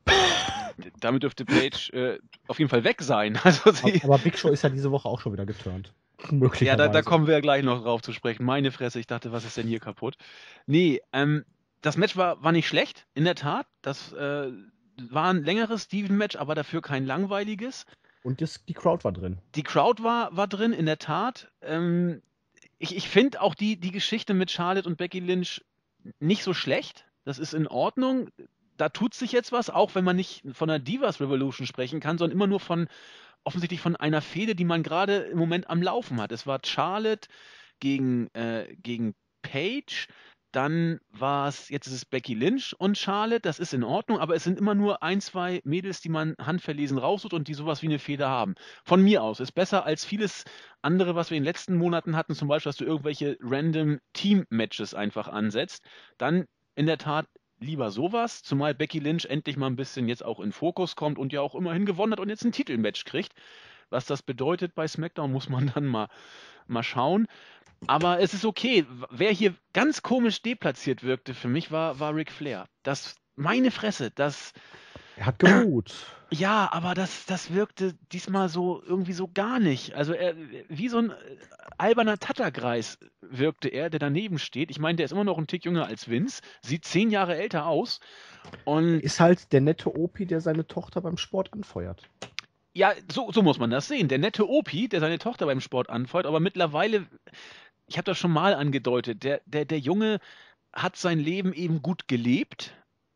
Damit dürfte Paige äh, auf jeden Fall weg sein. Also sie, Aber Big Show ist ja diese Woche auch schon wieder geturnt. ja, da, da Möglicherweise. kommen wir ja gleich noch drauf zu sprechen. Meine Fresse, ich dachte, was ist denn hier kaputt? Nee, ähm, das Match war, war nicht schlecht, in der Tat. Das äh, war ein längeres Steven-Match, aber dafür kein langweiliges. Und das, die Crowd war drin. Die Crowd war, war drin, in der Tat. Ähm, ich ich finde auch die, die Geschichte mit Charlotte und Becky Lynch nicht so schlecht. Das ist in Ordnung. Da tut sich jetzt was, auch wenn man nicht von einer Divas Revolution sprechen kann, sondern immer nur von offensichtlich von einer Fehde, die man gerade im Moment am Laufen hat. Es war Charlotte gegen, äh, gegen Paige, dann war es, jetzt ist es Becky Lynch und Charlotte, das ist in Ordnung, aber es sind immer nur ein, zwei Mädels, die man handverlesen raussucht und die sowas wie eine Fehde haben. Von mir aus ist besser als vieles andere, was wir in den letzten Monaten hatten, zum Beispiel, dass du irgendwelche random Team-Matches einfach ansetzt. Dann in der Tat lieber sowas, zumal Becky Lynch endlich mal ein bisschen jetzt auch in Fokus kommt und ja auch immerhin gewonnen hat und jetzt ein Titelmatch kriegt. Was das bedeutet bei SmackDown, muss man dann mal, mal schauen. Aber es ist okay. Wer hier ganz komisch deplatziert wirkte für mich, war, war Ric Flair. Das, meine Fresse, das, Er hat geruht. ja, aber das, das wirkte diesmal so irgendwie so gar nicht. Also er, wie so ein äh, alberner Tattergreis wirkte er, der daneben steht. Ich meine, der ist immer noch ein Tick jünger als Vince, sieht zehn Jahre älter aus. Und Ist halt der nette Opi, der seine Tochter beim Sport anfeuert. ja, so, so muss man das sehen. Der nette Opi, der seine Tochter beim Sport anfeuert, aber mittlerweile, ich habe das schon mal angedeutet, der, der, der Junge hat sein Leben eben gut gelebt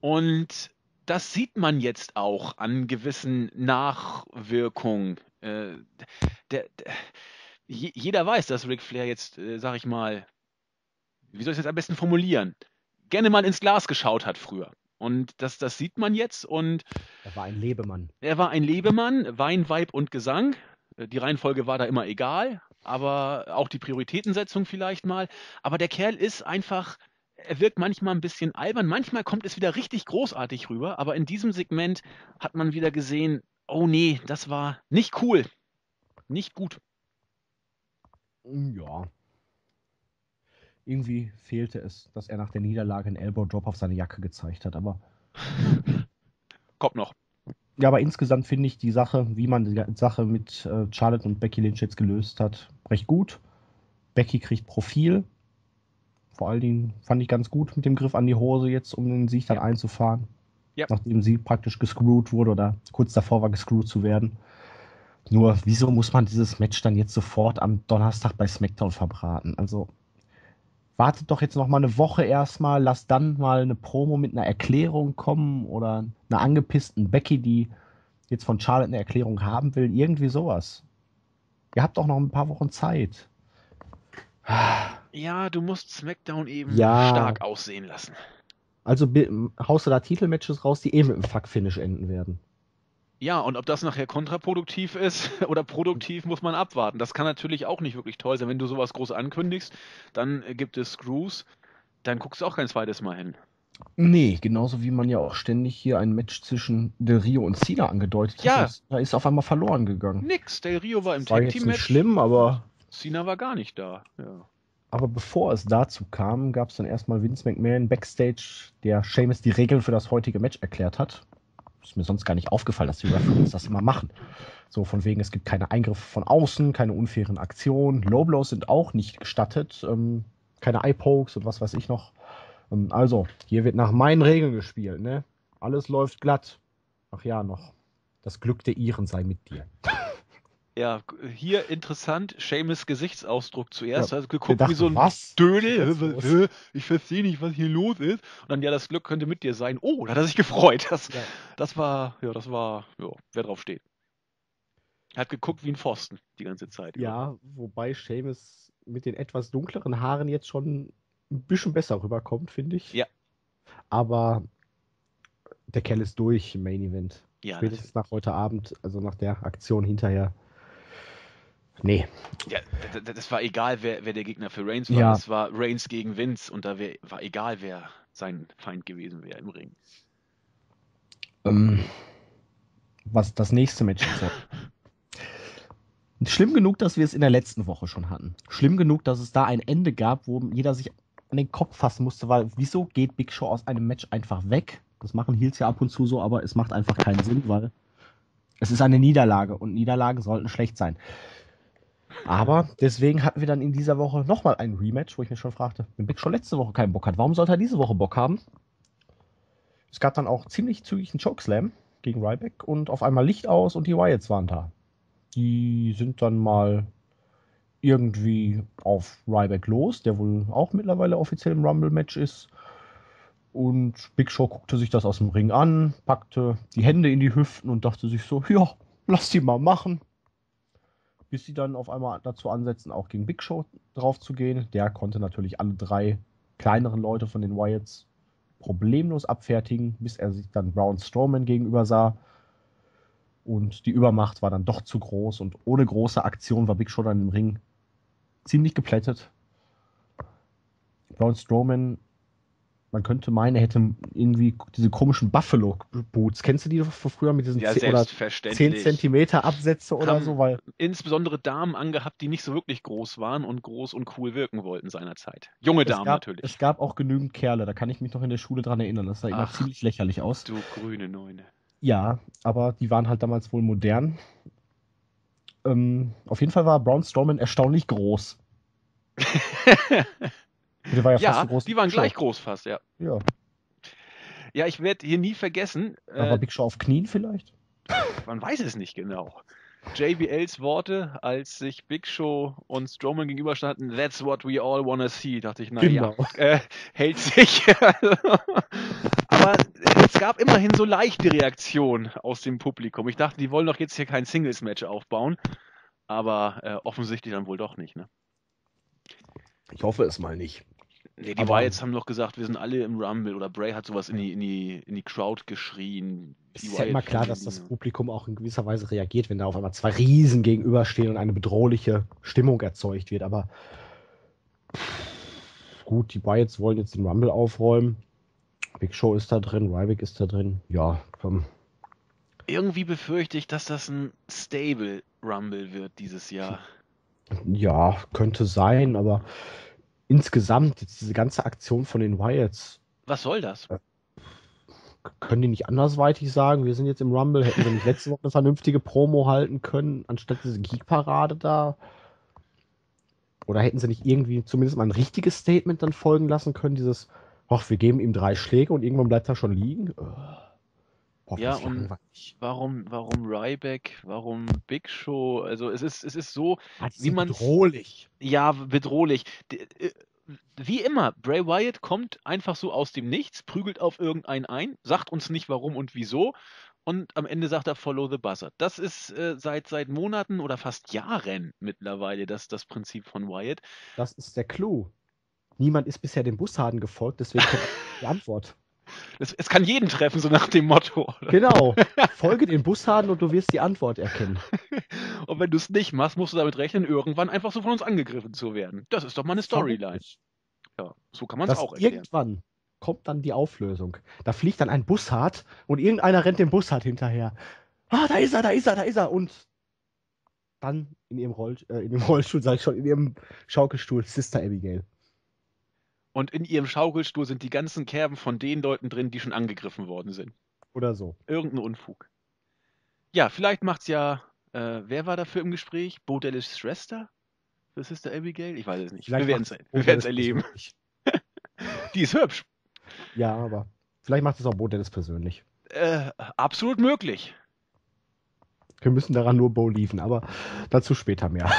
und das sieht man jetzt auch an gewissen Nachwirkungen. Äh, der, der, je- jeder weiß, dass Ric Flair jetzt, äh, sag ich mal, wie soll ich das am besten formulieren, gerne mal ins Glas geschaut hat früher. Und das, das sieht man jetzt und Er war ein Lebemann. er war ein Lebemann, Wein, Weib und Gesang. Äh, Die Reihenfolge war da immer egal, aber auch die Prioritätensetzung vielleicht mal. Aber der Kerl ist einfach, er wirkt manchmal ein bisschen albern, manchmal kommt es wieder richtig großartig rüber, aber in diesem Segment hat man wieder gesehen, oh nee, das war nicht cool, nicht gut. Ja. Irgendwie fehlte es, dass er nach der Niederlage einen Elbow Drop auf seine Jacke gezeigt hat. Aber Kommt noch. ja, aber insgesamt finde ich die Sache, wie man die Sache mit äh, Charlotte und Becky Lynch jetzt gelöst hat, recht gut. Becky kriegt Profil. Vor allen Dingen fand ich ganz gut mit dem Griff an die Hose jetzt, um den Sieg dann Ja. einzufahren. Ja. Nachdem sie praktisch gescrewt wurde oder kurz davor war, gescrewt zu werden. Nur, wieso muss man dieses Match dann jetzt sofort am Donnerstag bei SmackDown verbraten? Also, wartet doch jetzt noch mal eine Woche erstmal, lasst dann mal eine Promo mit einer Erklärung kommen oder einer angepissten Becky, die jetzt von Charlotte eine Erklärung haben will. Irgendwie sowas. Ihr habt doch noch ein paar Wochen Zeit. Ja, du musst SmackDown eben Ja. stark aussehen lassen. Also bi- haust du da Titelmatches raus, die eh mit einem Fuck-Finish enden werden. Ja, und ob das nachher kontraproduktiv ist oder produktiv, muss man abwarten. Das kann natürlich auch nicht wirklich toll sein. Wenn du sowas groß ankündigst, dann äh, gibt es Screws, dann guckst du auch kein zweites Mal hin. Nee, genauso wie man ja auch ständig hier ein Match zwischen Del Rio und Cena angedeutet hat. Ja. Und Cena ist auf einmal verloren gegangen. Nix, Del Rio war im War Tag jetzt Team nicht Match. schlimm, aber, Cena war gar nicht da. Ja. aber bevor es dazu kam, gab es dann erstmal Vince McMahon Backstage, der Sheamus die Regeln für das heutige Match erklärt hat. Ist mir sonst gar nicht aufgefallen, dass die Referees das immer machen. So von wegen, es gibt keine Eingriffe von außen, keine unfairen Aktionen. Low Blows sind auch nicht gestattet. Ähm, keine Eye-Pokes und was weiß ich noch. Ähm, also, hier wird nach meinen Regeln gespielt, ne? Alles läuft glatt. Ach ja, noch. Das Glück der Iren sei mit dir. Ja, hier interessant, Seamus Gesichtsausdruck zuerst. Ja, Also geguckt der wie so ein was? Dödel. Was ist los? Hä, hä, Ich verstehe nicht, was hier los ist. Und dann, ja, das Glück könnte mit dir sein. Oh, da hat er sich gefreut. Das, Ja. das war, ja, das war, ja, wer drauf steht. Er hat geguckt wie ein Pfosten die ganze Zeit. über. Ja, wobei Seamus mit den etwas dunkleren Haaren jetzt schon ein bisschen besser rüberkommt, finde ich. Ja. Aber der Kerl ist durch im Main Event. Ja, Spätestens nach heute Abend, also nach der Aktion hinterher. Nee. Ja, d- d- das war egal, wer, wer der Gegner für Reigns war. Ja. Es war Reigns gegen Vince und da wär, war egal, wer sein Feind gewesen wäre im Ring. Ähm, was das nächste Match ist. Schlimm genug, dass wir es in der letzten Woche schon hatten. Schlimm genug, dass es da ein Ende gab, wo jeder sich an den Kopf fassen musste, weil wieso geht Big Show aus einem Match einfach weg? Das machen Heels ja ab und zu so, aber es macht einfach keinen Sinn, weil es ist eine Niederlage und Niederlagen sollten schlecht sein. Aber deswegen hatten wir dann in dieser Woche nochmal ein Rematch, wo ich mich schon fragte, wenn Big Show letzte Woche keinen Bock hat, warum sollte er diese Woche Bock haben? Es gab dann auch ziemlich zügig einen Chokeslam gegen Ryback und auf einmal Licht aus und die Wyatts waren da. Die sind dann mal irgendwie auf Ryback los, der wohl auch mittlerweile offiziell im Rumble-Match ist. Und Big Show guckte sich das aus dem Ring an, packte die Hände in die Hüften und dachte sich so, ja, lass die mal machen. Bis sie dann auf einmal dazu ansetzen, auch gegen Big Show drauf zu gehen. Der konnte natürlich alle drei kleineren Leute von den Wyatts problemlos abfertigen, bis er sich dann Braun Strowman gegenüber sah. Und die Übermacht war dann doch zu groß und ohne große Aktion war Big Show dann im Ring ziemlich geplättet. Braun Strowman, man könnte meinen, er hätte irgendwie diese komischen Buffalo-Boots. Kennst du die von früher mit diesen Ja, zehn oder selbstverständlich. zehn Zentimeter Absätze oder Haben so? Weil insbesondere Damen angehabt, die nicht so wirklich groß waren und groß und cool wirken wollten seinerzeit. Junge es Damen gab, natürlich. es gab auch genügend Kerle, da kann ich mich noch in der Schule dran erinnern. Das sah immer Ach, ziemlich lächerlich aus. Du grüne Neune. Ja, aber die waren halt damals wohl modern. Ähm, auf jeden Fall war Braun Strowman erstaunlich groß. Der war ja, Ja, fast so groß die wie waren Big Show. gleich groß fast, ja. Ja. Ja, ich werde hier nie vergessen, Da war äh, Big Show auf Knien vielleicht? man weiß es nicht genau. J B Ls Worte, als sich Big Show und Strowman gegenüberstanden, that's what we all wanna see, dachte ich, naja, Genau. äh, hält sich. Aber es gab immerhin so leichte Reaktionen aus dem Publikum. Ich dachte, die wollen doch jetzt hier kein Singles-Match aufbauen, aber äh, offensichtlich dann wohl doch nicht, ne? Ich hoffe es mal nicht. Nee, die Aber- Wyatts haben doch gesagt, wir sind alle im Rumble, oder Bray hat sowas in die, in die, in die Crowd geschrien. Es Die ist ja immer Wyatt klar, dass Family, das ne? Publikum auch in gewisser Weise reagiert, wenn da auf einmal zwei Riesen gegenüberstehen und eine bedrohliche Stimmung erzeugt wird. Aber gut, die Wyatts wollen jetzt den Rumble aufräumen. Big Show ist da drin, Ryback ist da drin. Ja, komm. Irgendwie befürchte ich, dass das ein Stable Rumble wird dieses Jahr. Ja, könnte sein, aber insgesamt jetzt diese ganze Aktion von den Wyatts, Was soll das? können die nicht andersweitig sagen, wir sind jetzt im Rumble, hätten sie nicht letzte Woche eine vernünftige Promo halten können, anstatt diese Geek-Parade da? Oder hätten sie nicht irgendwie zumindest mal ein richtiges Statement dann folgen lassen können, dieses, ach, wir geben ihm drei Schläge und irgendwann bleibt er schon liegen? Boah, Ja, was und langweilig. warum, warum Ryback, warum Big Show? Also es ist, es ist so, Ah, die wie sind man bedrohlich. ja, bedrohlich. D- äh, Wie immer, Bray Wyatt kommt einfach so aus dem Nichts, prügelt auf irgendeinen ein, sagt uns nicht warum und wieso und am Ende sagt er Follow the Buzzer. Das ist äh, seit, seit Monaten oder fast Jahren mittlerweile das, das Prinzip von Wyatt. Das ist der Clou. Niemand ist bisher dem Bussarden gefolgt, deswegen kennt er die Antwort. Es, es kann jeden treffen, so nach dem Motto. Genau. Folge den Bussarden und du wirst die Antwort erkennen. Und wenn du es nicht machst, musst du damit rechnen, irgendwann einfach so von uns angegriffen zu werden. Das ist doch mal eine Storyline. Ja, so kann man es Das auch erklären. irgendwann kommt dann die Auflösung. Da fliegt dann ein Bussard und irgendeiner rennt dem Bussard hinterher. Ah, da ist er, da ist er, da ist er. Und dann in ihrem Roll, äh, in dem Rollstuhl, sag ich schon, in ihrem Schaukelstuhl Sister Abigail. Und in ihrem Schaukelstuhl sind die ganzen Kerben von den Leuten drin, die schon angegriffen worden sind. Oder so. Irgendein Unfug. Ja, vielleicht macht's ja, äh, wer war dafür im Gespräch? Bo Dallas Schwester? Für Sister Abigail? Ich weiß es nicht. Vielleicht wir werden es macht's wir Bo werden's Dallas erleben. persönlich. Die ist hübsch. Ja, aber vielleicht macht es auch Bo Dallas persönlich. Äh, absolut möglich. Wir müssen daran nur Bo liefen, aber dazu später mehr.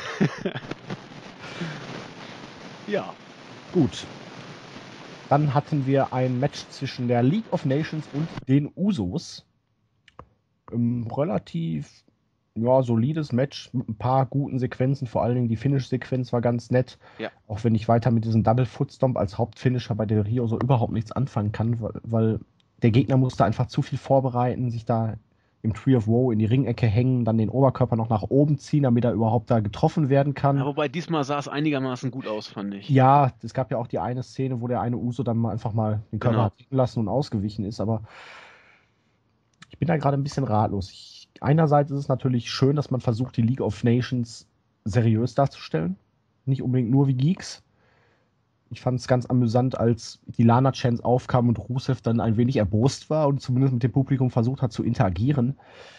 Ja. Gut. Dann hatten wir ein Match zwischen der League of Nations und den Usos. Ähm, relativ ja, solides Match mit ein paar guten Sequenzen. Vor allen Dingen die Finish-Sequenz war ganz nett. Ja. Auch wenn ich weiter mit diesem Double Foot Stomp als Hauptfinisher bei Del Rio so überhaupt nichts anfangen kann, weil, weil der Gegner musste einfach zu viel vorbereiten, sich da im Tree of Woe in die Ringecke hängen, dann den Oberkörper noch nach oben ziehen, damit er überhaupt da getroffen werden kann. Ja, wobei diesmal sah es einigermaßen gut aus, fand ich. Ja, es gab ja auch die eine Szene, wo der eine Uso dann mal einfach mal den Körper Genau. hat liegen lassen und ausgewichen ist, aber ich bin da gerade ein bisschen ratlos. Ich, einerseits ist es natürlich schön, dass man versucht, die League of Nations seriös darzustellen. Nicht unbedingt nur wie Geeks. Ich fand es ganz amüsant, als die Lana-Chance aufkam und Rusev dann ein wenig erbost war und zumindest mit dem Publikum versucht hat zu interagieren.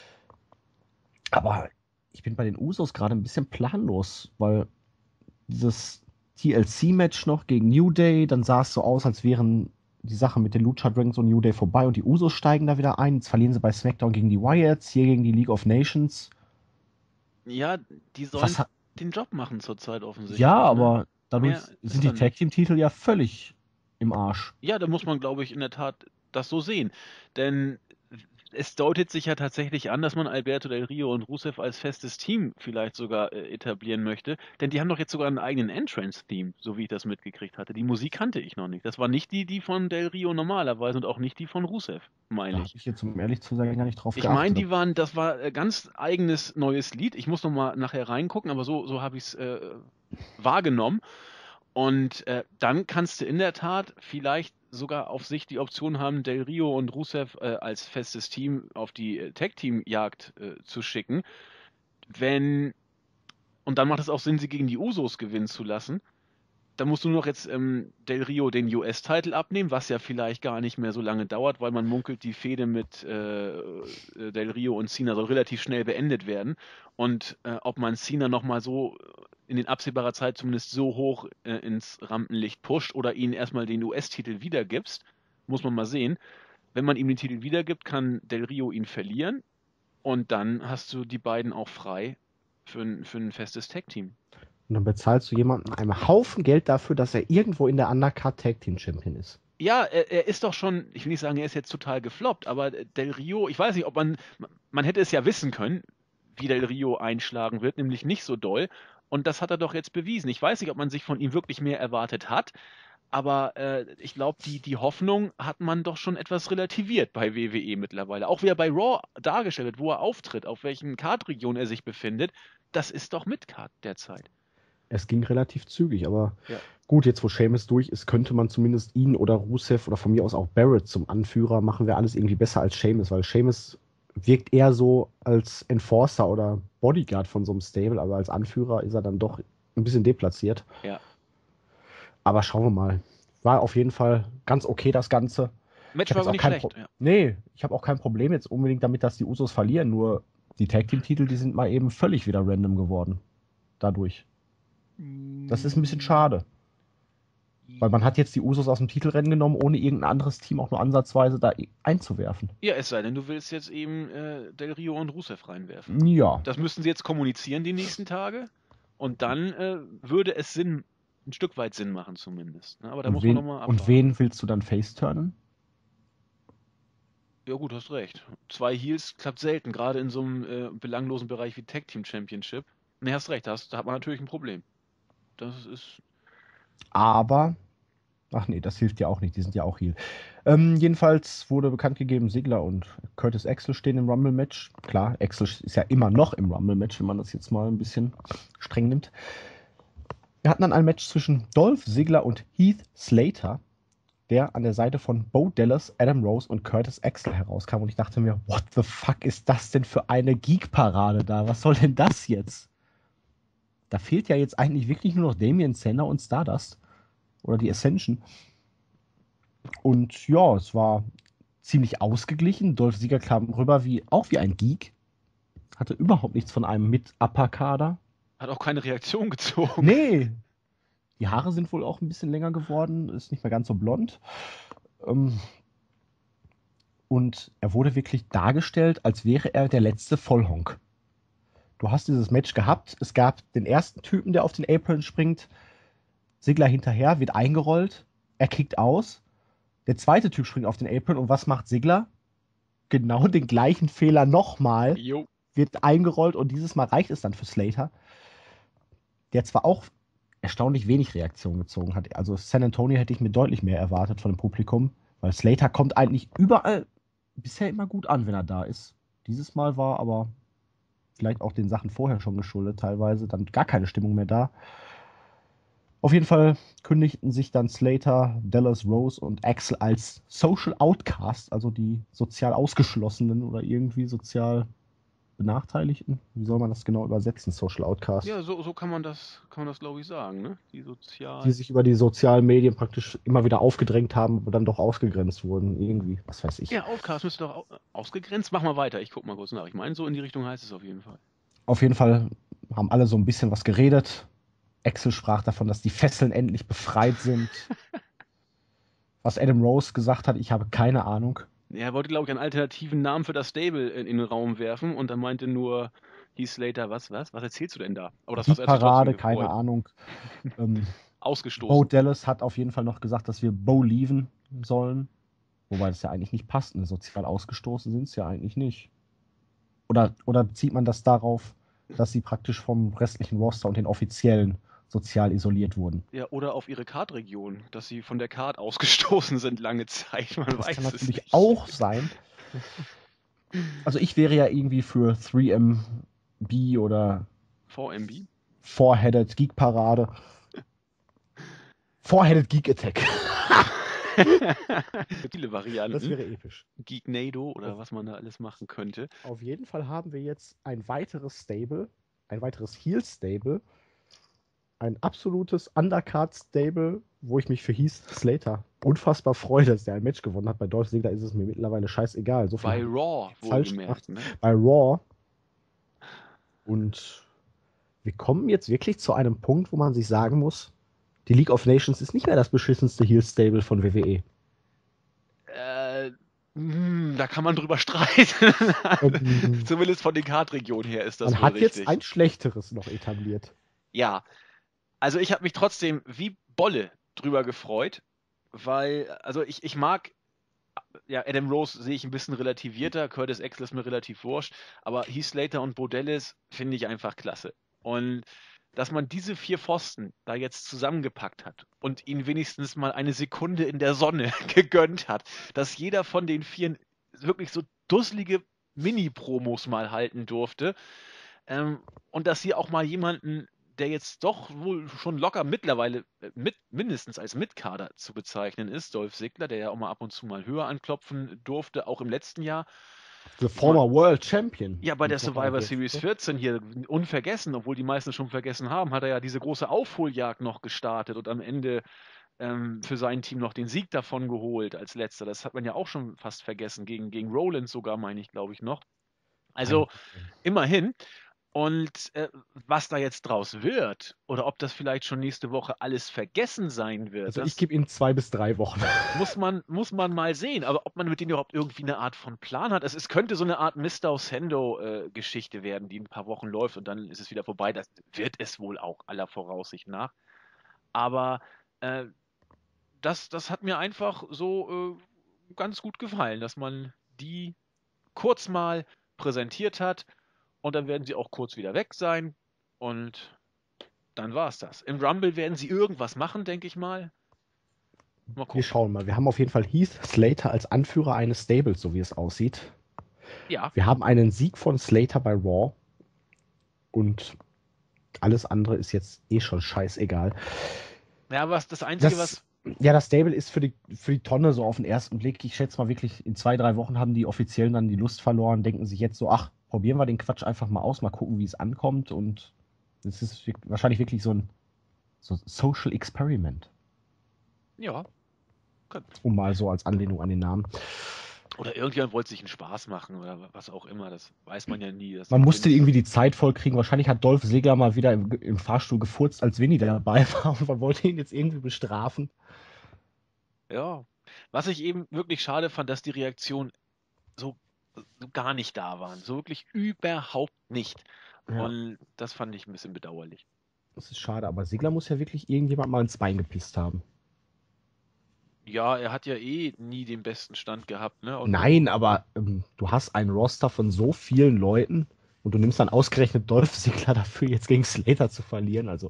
Aber ich bin bei den Usos gerade ein bisschen planlos, weil dieses T L C-Match noch gegen New Day, dann sah es so aus, als wären die Sachen mit den Lucha Dragons und New Day vorbei und die Usos steigen da wieder ein. Jetzt verlieren sie bei SmackDown gegen die Wyatts, hier gegen die League of Nations. Ja, die sollen Was ha- den Job machen zurzeit offensichtlich. ja, ne? aber dadurch Mehr ist sind die da Tag nicht. Team Titel ja völlig im Arsch. Ja, da muss man, glaube ich, in der Tat das so sehen. Denn es deutet sich ja tatsächlich an, dass man Alberto Del Rio und Rusev als festes Team vielleicht sogar äh, etablieren möchte. Denn die haben doch jetzt sogar einen eigenen Entrance-Theme, so wie ich das mitgekriegt hatte. Die Musik kannte ich noch nicht. Das war nicht die, die von Del Rio normalerweise und auch nicht die von Rusev, Da meine habe ich. ich jetzt, um ehrlich zu sein, gar nicht drauf Ich meine, geachtet. die waren, das war äh, ganz eigenes neues Lied. Ich muss noch mal nachher reingucken, aber so, so habe ich es äh, wahrgenommen. Und äh, dann kannst du in der Tat vielleicht sogar auf sich die Option haben, Del Rio und Rusev äh, als festes Team auf die äh, Tag-Team-Jagd äh, zu schicken. Wenn, und dann macht es auch Sinn, sie gegen die Usos gewinnen zu lassen. Da musst du nur noch jetzt ähm, Del Rio den U S-Titel abnehmen, was ja vielleicht gar nicht mehr so lange dauert, weil man munkelt, die Fehde mit äh, äh, Del Rio und Cena soll relativ schnell beendet werden. Und äh, ob man Cena nochmal so in den absehbarer Zeit zumindest so hoch äh, ins Rampenlicht pusht oder ihnen erstmal den U S-Titel wiedergibst, muss man mal sehen. Wenn man ihm den Titel wiedergibt, kann Del Rio ihn verlieren und dann hast du die beiden auch frei für ein, für ein festes Tag-Team. Und dann bezahlst du jemanden einen Haufen Geld dafür, dass er irgendwo in der Undercard Tag Team Champion ist. Ja, er, er ist doch schon, ich will nicht sagen, er ist jetzt total gefloppt, aber Del Rio, ich weiß nicht, ob man, man hätte es ja wissen können, wie Del Rio einschlagen wird, nämlich nicht so doll. Und das hat er doch jetzt bewiesen. Ich weiß nicht, ob man sich von ihm wirklich mehr erwartet hat, aber äh, ich glaube, die, die Hoffnung hat man doch schon etwas relativiert bei W W E mittlerweile. Auch wie er bei Raw dargestellt wird, wo er auftritt, auf welchen Card-Region er sich befindet, das ist doch Mid-Card derzeit. Es ging relativ zügig, aber Ja. gut, jetzt wo Sheamus durch ist, könnte man zumindest ihn oder Rusev oder von mir aus auch Barrett zum Anführer machen, wäre alles irgendwie besser als Sheamus, weil Sheamus wirkt eher so als Enforcer oder Bodyguard von so einem Stable, aber als Anführer ist er dann doch ein bisschen deplatziert. Ja. Aber schauen wir mal. War auf jeden Fall ganz okay, das Ganze. Match Ich hab war jetzt auch auch nicht kein schlecht. Pro- Ja. Nee, ich habe auch kein Problem jetzt unbedingt damit, dass die Usos verlieren, nur die Tag Team Titel, die sind mal eben völlig wieder random geworden. Dadurch. Das ist ein bisschen schade. Weil man hat jetzt die Usos aus dem Titelrennen genommen, ohne irgendein anderes Team auch nur ansatzweise da einzuwerfen. Ja, es sei denn, du willst jetzt eben äh, Del Rio und Rusev reinwerfen. Ja. Das müssten sie jetzt kommunizieren die nächsten Tage. Und dann äh, würde es Sinn, ein Stück weit Sinn machen zumindest. Ne? Aber da Und muss wen, man nochmal abwarten. und wen willst du dann face-turnen? Ja gut, hast recht. Zwei Heels klappt selten, gerade in so einem äh, belanglosen Bereich wie Tag Team Championship. Ne, hast recht, da, hast, da hat man natürlich ein Problem. Das ist... Aber, ach nee, das hilft ja auch nicht, die sind ja auch Heel. Ähm, jedenfalls wurde bekannt gegeben, Ziggler und Curtis Axel stehen im Rumble-Match. Klar, Axel ist ja immer noch im Rumble-Match, wenn man das jetzt mal ein bisschen streng nimmt. Wir hatten dann ein Match zwischen Dolph Ziggler und Heath Slater, der an der Seite von Bo Dallas, Adam Rose und Curtis Axel herauskam. Und ich dachte mir, what the fuck ist das denn für eine Geek-Parade da? Was soll denn das jetzt? Da fehlt ja jetzt eigentlich wirklich nur noch Damien Sandow und Stardust. Oder die Ascension. Und ja, es war ziemlich ausgeglichen. Dolph Ziggler kam rüber wie, auch wie ein Geek. Hatte überhaupt nichts von einem Mit-Upper-Kader. Hat auch keine Reaktion gezogen. Nee. Die Haare sind wohl auch ein bisschen länger geworden. Ist nicht mehr ganz so blond. Ähm, Und er wurde wirklich dargestellt, als wäre er der letzte Vollhonk. Du hast dieses Match gehabt. Es gab den ersten Typen, der auf den Apron springt. Ziggler hinterher, wird eingerollt. Er kickt aus. Der zweite Typ springt auf den Apron. Und was macht Ziggler? Genau den gleichen Fehler nochmal. Jo. Wird eingerollt. Und dieses Mal reicht es dann für Slater. Der zwar auch erstaunlich wenig Reaktion gezogen hat. Also San Antonio hätte ich mir deutlich mehr erwartet von dem Publikum. Weil Slater kommt eigentlich überall bisher immer gut an, wenn er da ist. Dieses Mal war aber vielleicht auch den Sachen vorher schon geschuldet, teilweise dann gar keine Stimmung mehr da. Auf jeden Fall kündigten sich dann Slater, Dallas Rose und Axel als Social Outcast, also die sozial Ausgeschlossenen oder irgendwie sozial Benachteiligten? Wie soll man das genau übersetzen, Social Outcast? Ja, so, so kann man das, kann man das, glaube ich, sagen, ne? Die sozial. Die sich über die sozialen Medien praktisch immer wieder aufgedrängt haben, aber dann doch ausgegrenzt wurden. Irgendwie, was weiß ich. Ja, Outcast müsste doch au- ausgegrenzt. Mach mal weiter, ich guck mal kurz nach. Ich meine, so in die Richtung heißt es auf jeden Fall. Auf jeden Fall haben alle so ein bisschen was geredet. Axel sprach davon, dass die Fesseln endlich befreit sind. Was Adam Rose gesagt hat, ich habe keine Ahnung. Ja, er wollte, glaube ich, einen alternativen Namen für das Stable in, in den Raum werfen und dann meinte nur Heath Slater, was, was, was erzählst du denn da? Aber das Die hat er sich trotzdem Parade, gefreut. keine Ahnung. ähm, Bo Ausgestoßen. Dallas hat auf jeden Fall noch gesagt, dass wir Bo leaven sollen. Wobei das ja eigentlich nicht passt. Ne? Sozial ausgestoßen sind es ja eigentlich nicht. Oder, oder bezieht man das darauf, dass sie praktisch vom restlichen Roster und den Offiziellen sozial isoliert wurden? Ja, oder auf ihre Card-Region, dass sie von der Card ausgestoßen sind lange Zeit. Man Das weiß kann es natürlich nicht. auch sein. Also ich wäre ja irgendwie für drei M B oder V M B? Four-Headed Geek Parade. Four-Headed Geek Attack. Viele Varianten. Das wäre episch. Geeknado oder was man da alles machen könnte. Auf jeden Fall haben wir jetzt ein weiteres Stable, ein weiteres Heel-Stable, ein absolutes Undercard-Stable, wo ich mich für Heath Slater unfassbar freue, dass der ein Match gewonnen hat. Bei Dolph Ziggler ist es mir mittlerweile scheißegal. So viel Bei haben wir Raw falsch wohlgemerkt. gemacht. Ne? Bei Raw. Und wir kommen jetzt wirklich zu einem Punkt, wo man sich sagen muss, die League of Nations ist nicht mehr das beschissenste Heel-Stable von W W E. Äh, mh, da kann man drüber streiten. Ähm, Zumindest von den Card-Regionen her ist das man wohl hat richtig. jetzt ein schlechteres noch etabliert. Ja, also ich habe mich trotzdem wie Bolle drüber gefreut, weil, also ich, ich mag, ja, Adam Rose sehe ich ein bisschen relativierter, Curtis Axel ist mir relativ wurscht, aber Heath Slater und Bo Dallas finde ich einfach klasse. Und dass man diese vier Pfosten da jetzt zusammengepackt hat und ihnen wenigstens mal eine Sekunde in der Sonne gegönnt hat, dass jeder von den Vieren wirklich so dusselige Mini-Promos mal halten durfte, ähm, und dass sie auch mal jemanden, der jetzt doch wohl schon locker mittlerweile äh, mit, mindestens als Mitkader zu bezeichnen ist, Dolph Ziggler, der ja auch mal ab und zu mal höher anklopfen durfte, auch im letzten Jahr. The former World Champion. Ja, bei der Muss man Survivor jetzt, Series ne? vierzehn hier unvergessen, obwohl die meisten schon vergessen haben, hat er ja diese große Aufholjagd noch gestartet und am Ende ähm, für sein Team noch den Sieg davon geholt als letzter. Das hat man ja auch schon fast vergessen, gegen, gegen Rollins sogar, meine ich, glaube ich, noch. Also immerhin. Und äh, was da jetzt draus wird, oder ob das vielleicht schon nächste Woche alles vergessen sein wird, Also das ich gebe Ihnen zwei bis drei Wochen. muss man, muss man mal sehen. Aber ob man mit denen überhaupt irgendwie eine Art von Plan hat, es, es könnte so eine Art Mister Sendo-Geschichte werden, die ein paar Wochen läuft und dann ist es wieder vorbei. Das wird es wohl auch aller Voraussicht nach. Aber äh, das, das hat mir einfach so äh, ganz gut gefallen, dass man die kurz mal präsentiert hat und dann werden sie auch kurz wieder weg sein und dann war es das. Im Rumble werden sie irgendwas machen, denke ich mal. Mal Wir gucken. schauen mal. Wir haben auf jeden Fall Heath Slater als Anführer eines Stables, so wie es aussieht. Ja, Wir haben einen Sieg von Slater bei Raw. Und alles andere ist jetzt eh schon scheißegal. ja, was das Einzige, Das, was ja, das Stable ist für die, für die Tonne so auf den ersten Blick. Ich schätze mal wirklich, in zwei, drei Wochen haben die Offiziellen dann die Lust verloren, denken sich jetzt so, ach, probieren wir den Quatsch einfach mal aus, mal gucken, wie es ankommt. Und es ist wirk- wahrscheinlich wirklich so ein so Social Experiment, ja, könnte. um mal so als Anlehnung an den Namen. Oder irgendjemand wollte sich einen Spaß machen oder was auch immer, das weiß man ja nie. Das Man musste Vince- irgendwie die Zeit vollkriegen. Wahrscheinlich hat Dolph Ziggler mal wieder im, im Fahrstuhl gefurzt, als Vinny dabei war. Und man wollte ihn jetzt irgendwie bestrafen. Ja, was ich eben wirklich schade fand, dass die Reaktionen so, so gar nicht da waren. So wirklich überhaupt nicht. Ja. Und das fand ich ein bisschen bedauerlich. Das ist schade, aber Ziggler muss ja wirklich irgendjemand mal ins Bein gepisst haben. Ja, er hat ja eh nie den besten Stand gehabt, ne? Und Nein, aber ähm, du hast ein Roster von so vielen Leuten und du nimmst dann ausgerechnet Dolph Ziggler dafür, jetzt gegen Slater zu verlieren. Also,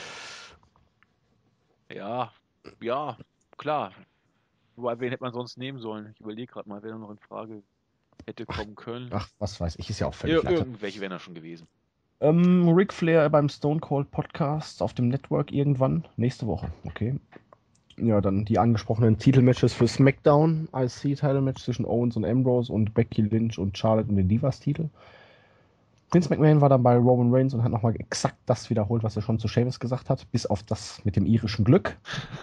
ja, ja, klar. Wobei, wen hätte man sonst nehmen sollen? Ich überlege gerade mal, wer noch in Frage hätte kommen können. ach, was weiß ich, ist ja auch völlig Ir Latte. irgendwelche wären da schon gewesen. Ähm, Ric Flair beim Stone Cold Podcast auf dem Network irgendwann. Nächste Woche, okay. Ja, dann die angesprochenen Titelmatches für SmackDown. I C-Title-Match zwischen Owens und Ambrose und Becky Lynch und Charlotte um den Divas-Titel. Vince McMahon war dann bei Roman Reigns und hat nochmal exakt das wiederholt, was er schon zu Sheamus gesagt hat, bis auf das mit dem irischen Glück.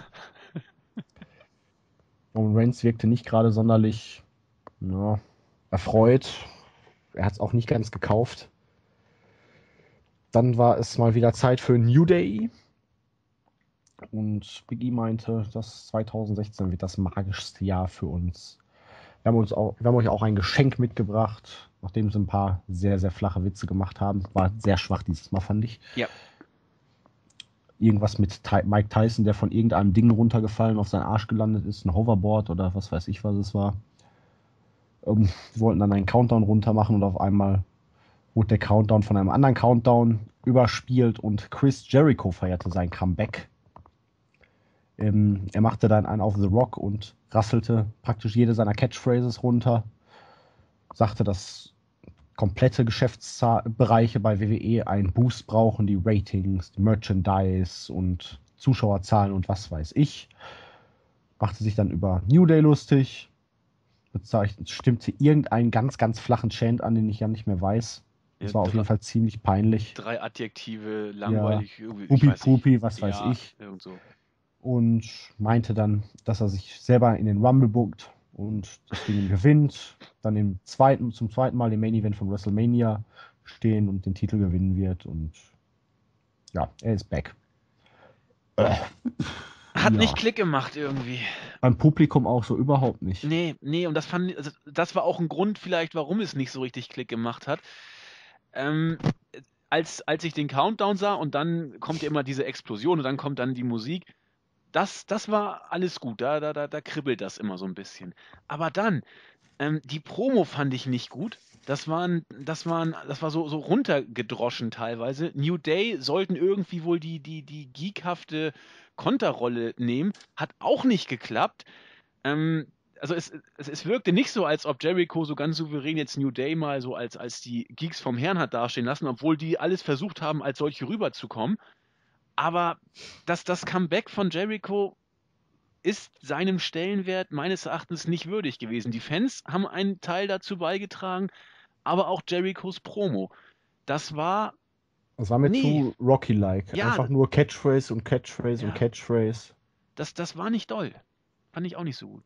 Roman Reigns wirkte nicht gerade sonderlich ja, erfreut. Er hat es auch nicht ganz gekauft. Dann war es mal wieder Zeit für New Day. Und Big E meinte, dass zwanzig sechzehn wird das magischste Jahr für uns. Wir haben, uns auch, wir haben euch auch ein Geschenk mitgebracht, nachdem sie ein paar sehr, sehr flache Witze gemacht haben. War sehr schwach dieses Mal, fand ich. Ja. Irgendwas mit Ty- Mike Tyson, der von irgendeinem Ding runtergefallen auf seinen Arsch gelandet ist. Ein Hoverboard oder was weiß ich, was es war. Ähm, wir wollten dann einen Countdown runter machen und auf einmal wurde der Countdown von einem anderen Countdown überspielt und Chris Jericho feierte sein Comeback. Ähm, er machte dann einen auf The Rock und rasselte praktisch jede seiner Catchphrases runter. Sagte, dass komplette Geschäftsbereiche bei W W E einen Boost brauchen, die Ratings, die Merchandise und Zuschauerzahlen und was weiß ich. Machte sich dann über New Day lustig. Bezeichnet, stimmte irgendeinen ganz, ganz flachen Chant an, den ich ja nicht mehr weiß. Das Ja, war auf jeden Fall ziemlich peinlich. Drei Adjektive, langweilig, Ja, irgendwie. ich Pupi weiß Pupi, nicht. was weiß Ja, ich. irgend so. Und meinte dann, dass er sich selber in den Rumble bookt und das Ding gewinnt. Dann im zweiten, zum zweiten Mal im Main Event von WrestleMania stehen und den Titel gewinnen wird. Und ja, er ist back. Äh, Hat ja. nicht Klick gemacht irgendwie. Beim Publikum auch so überhaupt nicht. Nee, nee, und das fand also das war auch ein Grund vielleicht, warum es nicht so richtig Klick gemacht hat. Ähm, als, als ich den Countdown sah und dann kommt ja immer diese Explosion und dann kommt dann die Musik, das, das war alles gut, da, da, da, da kribbelt das immer so ein bisschen. Aber dann, ähm, die Promo fand ich nicht gut. Das waren, das waren, das war so, so runtergedroschen teilweise. New Day sollten irgendwie wohl die, die, die geekhafte Konterrolle nehmen. Hat auch nicht geklappt. Ähm, also es, es, es wirkte nicht so, als ob Jericho so ganz souverän jetzt New Day mal so als, als die Geeks vom Herrn hat dastehen lassen, obwohl die alles versucht haben, als solche rüberzukommen. Aber das, das Comeback von Jericho ist seinem Stellenwert meines Erachtens nicht würdig gewesen. Die Fans haben einen Teil dazu beigetragen, aber auch Jerichos Promo. Das war, Das war mir nee, zu Rocky-like. ja, Einfach nur Catchphrase und Catchphrase und ja, Catchphrase. das, das war nicht doll. Fand ich auch nicht so gut.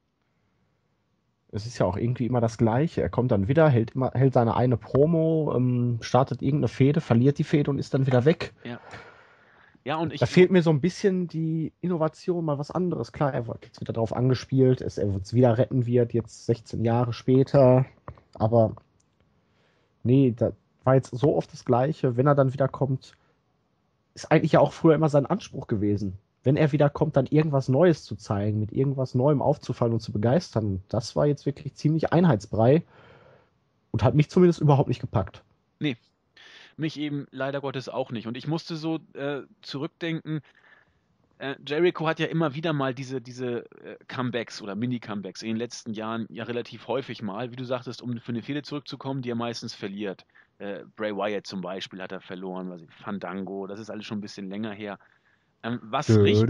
Es ist ja auch irgendwie immer das Gleiche. Er kommt dann wieder, hält, immer, hält seine eine Promo, ähm, startet irgendeine Fehde, verliert die Fehde und ist dann wieder weg. Ja. Ja, und ich, Da fehlt mir so ein bisschen die Innovation, mal was anderes. Klar, er wird jetzt wieder darauf angespielt, es, er wird es wieder retten wird, jetzt sechzehn Jahre später. Aber nee, da war jetzt so oft das Gleiche. Wenn er dann wieder kommt, ist eigentlich ja auch früher immer sein Anspruch gewesen. Wenn er wieder kommt, dann irgendwas Neues zu zeigen, mit irgendwas Neuem aufzufallen und zu begeistern. Das war jetzt wirklich ziemlich Einheitsbrei und hat mich zumindest überhaupt nicht gepackt. nee, mich eben leider Gottes auch nicht. Und ich musste so äh, zurückdenken, äh, Jericho hat ja immer wieder mal diese, diese äh, Comebacks oder Mini-Comebacks in den letzten Jahren ja relativ häufig mal, wie du sagtest, um für eine Fehde zurückzukommen, die er meistens verliert. Äh, Bray Wyatt zum Beispiel hat er verloren, was ich, Fandango, das ist alles schon ein bisschen länger her. Ähm, was richtig,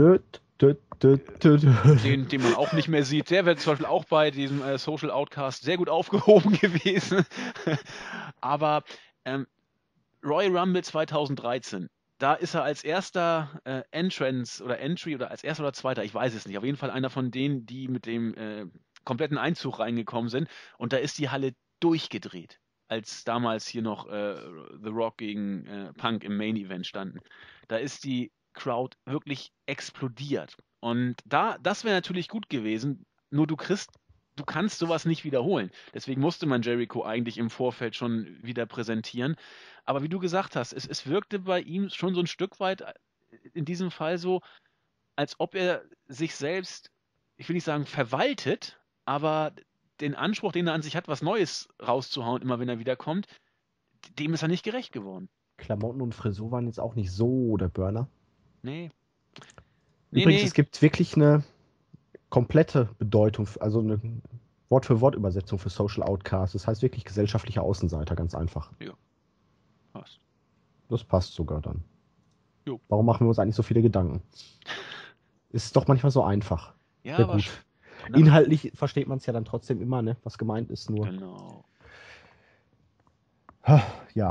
den, den man auch nicht mehr sieht, der wäre zum Beispiel auch bei diesem äh, Social Outcast sehr gut aufgehoben gewesen. Aber ähm, Royal Rumble zweitausenddreizehn, da ist er als erster äh, Entrance oder Entry oder als erster oder zweiter, ich weiß es nicht, auf jeden Fall einer von denen, die mit dem äh, kompletten Einzug reingekommen sind. Und da ist die Halle durchgedreht, als damals hier noch äh, The Rock gegen äh, Punk im Main Event standen. Da ist die Crowd wirklich explodiert. Und da, das wäre natürlich gut gewesen, nur du kriegst, du kannst sowas nicht wiederholen. Deswegen musste man Jericho eigentlich im Vorfeld schon wieder präsentieren. Aber wie du gesagt hast, es, es wirkte bei ihm schon so ein Stück weit äh, in diesem Fall so, als ob er sich selbst, ich will nicht sagen verwaltet, aber den Anspruch, den er an sich hat, was Neues rauszuhauen, immer wenn er wiederkommt, dem ist er nicht gerecht geworden. Klamotten und Frisur waren jetzt auch nicht so der Burner. Nee. Nee, Übrigens, nee. es gibt wirklich eine komplette Bedeutung, also eine Wort-für-Wort-Übersetzung für Social Outcast. Das heißt wirklich gesellschaftlicher Außenseiter, ganz einfach. Ja, passt. Das passt sogar dann. Jo. Warum machen wir uns eigentlich so viele Gedanken? Ist doch manchmal so einfach. Ja, Ja, aber gut. sch- na, Inhaltlich versteht man es ja dann trotzdem immer, ne? Was gemeint ist nur. genau. Ja,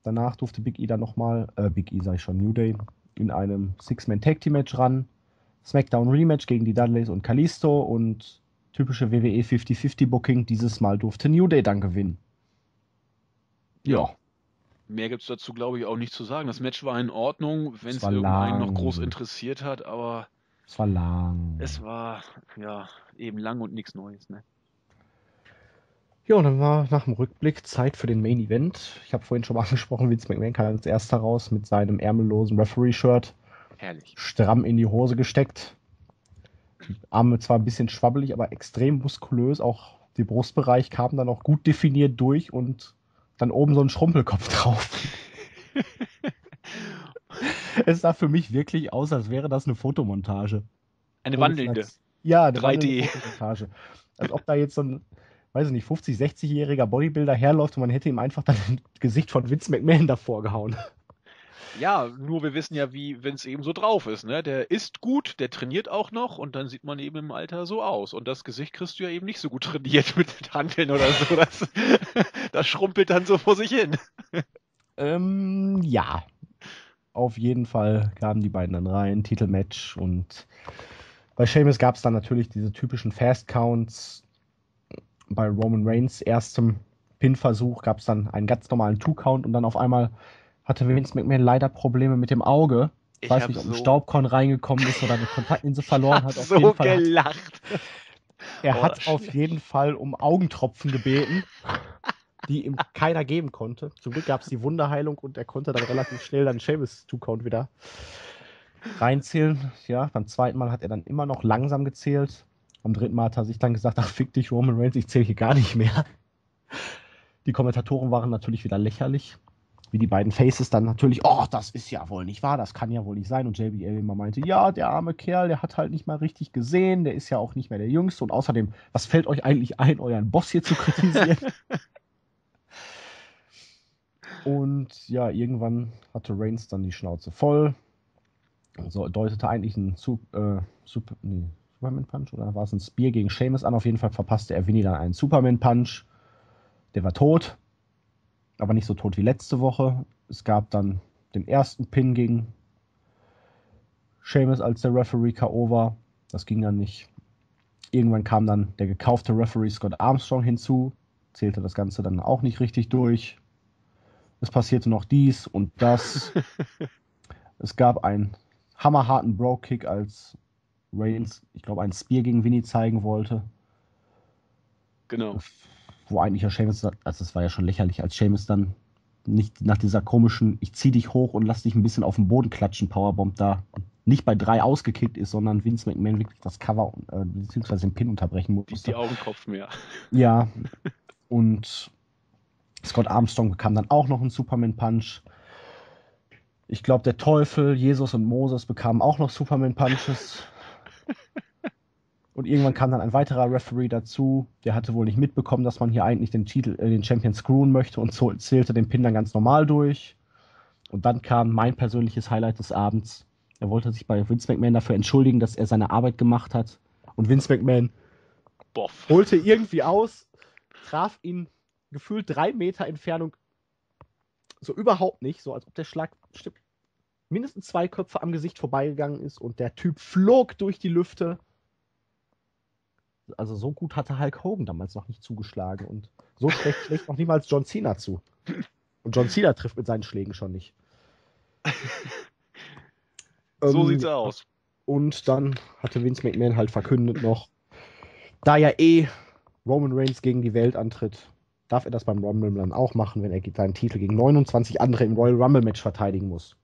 Danach durfte Big E dann nochmal, äh, Big E sag ich schon, New Day, in einem Six-Man-Tag-Team-Match ran. Smackdown-Rematch gegen die Dudleys und Kalisto und typische W W E fünfzig fünfzig Booking. Dieses Mal durfte New Day dann gewinnen. Ja. Mehr gibt es dazu, glaube ich, auch nicht zu sagen. Das Match war in Ordnung, wenn es war irgendeinen noch lang. groß interessiert hat, aber Es war lang. es war ja eben lang und nichts Neues. Ne? Ja, und dann war nach dem Rückblick Zeit für den Main Event. Ich habe vorhin schon mal angesprochen, Vince McMahon kam als erster raus mit seinem ärmellosen Referee-Shirt. Herrlich. Stramm in die Hose gesteckt. Die Arme zwar ein bisschen schwabbelig, aber extrem muskulös. Auch der Brustbereich kam dann auch gut definiert durch und dann oben so ein Schrumpelkopf drauf. Es sah für mich wirklich aus, als wäre das eine Fotomontage. Eine wandelnde. Ja, eine drei D. wandelnde Fotomontage. Als ob da jetzt so ein, weiß ich nicht, fünfzig-, sechzigjähriger Bodybuilder herläuft und man hätte ihm einfach dann das Gesicht von Vince McMahon davor gehauen. Ja, nur wir wissen ja, wie Vince eben so drauf ist. Ne? Der isst gut, der trainiert auch noch und dann sieht man eben im Alter so aus. Und das Gesicht kriegst du ja eben nicht so gut trainiert mit Hanteln oder so. Das, das schrumpelt dann so vor sich hin. Ähm, ja. Auf jeden Fall kamen die beiden dann rein, Titelmatch, und bei Sheamus gab es dann natürlich diese typischen Fast Counts. Bei Roman Reigns erstem Pin-Versuch gab es dann einen ganz normalen Two-Count und dann auf einmal hatte Vince McMahon leider Probleme mit dem Auge. Ich, ich weiß nicht, ob ein so Staubkorn reingekommen ist oder eine Kontaktlinse verloren hat. Auf so jeden Fall gelacht. Hat, er oh, hat auf jeden Fall um Augentropfen gebeten, die ihm keiner geben konnte. Zum Glück gab es die Wunderheilung und er konnte dann relativ schnell dann Sheamus Two-Count wieder reinzählen. Ja, beim zweiten Mal hat er dann immer noch langsam gezählt. Am dritten Mal hat er sich dann gesagt, ach fick dich Roman Reigns, ich zähle hier gar nicht mehr. Die Kommentatoren waren natürlich wieder lächerlich. Wie die beiden Faces dann natürlich, oh, das ist ja wohl nicht wahr, das kann ja wohl nicht sein. Und J B L immer meinte, ja, der arme Kerl, der hat halt nicht mal richtig gesehen, der ist ja auch nicht mehr der Jüngste. Und außerdem, was fällt euch eigentlich ein, euren Boss hier zu kritisieren? Und ja, irgendwann hatte Reigns dann die Schnauze voll. So deutete eigentlich ein äh, Super, nee, Superman Punch oder war es ein Spear gegen Sheamus an. Auf jeden Fall verpasste er Vinny dann einen Superman Punch. Der war tot. Aber nicht so tot wie letzte Woche. Es gab dann den ersten Pin gegen Sheamus, als der Referee K O war. Das ging dann nicht. Irgendwann kam dann der gekaufte Referee Scott Armstrong hinzu. Zählte das Ganze dann auch nicht richtig durch. Es passierte noch dies und das. Es gab einen hammerharten Bro-Kick, als Reigns, ich glaube, einen Spear gegen Vinny zeigen wollte. Genau. Wo eigentlich ja Sheamus, also es war ja schon lächerlich, als Sheamus dann nicht nach dieser komischen, ich zieh dich hoch und lass dich ein bisschen auf den Boden klatschen, Powerbomb da nicht bei drei ausgekickt ist, sondern Vince McMahon wirklich das Cover äh, bzw. den Pin unterbrechen musste. Die, die Augentropfen, ja. Ja, und Scott Armstrong bekam dann auch noch einen Superman-Punch. Ich glaube, der Teufel, Jesus und Moses bekamen auch noch Superman-Punches. Und irgendwann kam dann ein weiterer Referee dazu. Der hatte wohl nicht mitbekommen, dass man hier eigentlich den Titel, äh, den Champion screwen möchte und so zählte den Pin dann ganz normal durch. Und dann kam mein persönliches Highlight des Abends. Er wollte sich bei Vince McMahon dafür entschuldigen, dass er seine Arbeit gemacht hat. Und Vince McMahon Boff. holte irgendwie aus, traf ihn gefühlt drei Meter Entfernung so überhaupt nicht, so als ob der Schlag mindestens zwei Köpfe am Gesicht vorbeigegangen ist und der Typ flog durch die Lüfte. Also so gut hatte Hulk Hogan damals noch nicht zugeschlagen und so schlecht schlägt noch niemals John Cena zu. Und John Cena trifft mit seinen Schlägen schon nicht. So ähm, sieht's aus. Und dann hatte Vince McMahon halt verkündet noch, da ja eh Roman Reigns gegen die Welt antritt, darf er das beim Rumble dann auch machen, wenn er seinen Titel gegen neunundzwanzig andere im Royal Rumble Match verteidigen muss.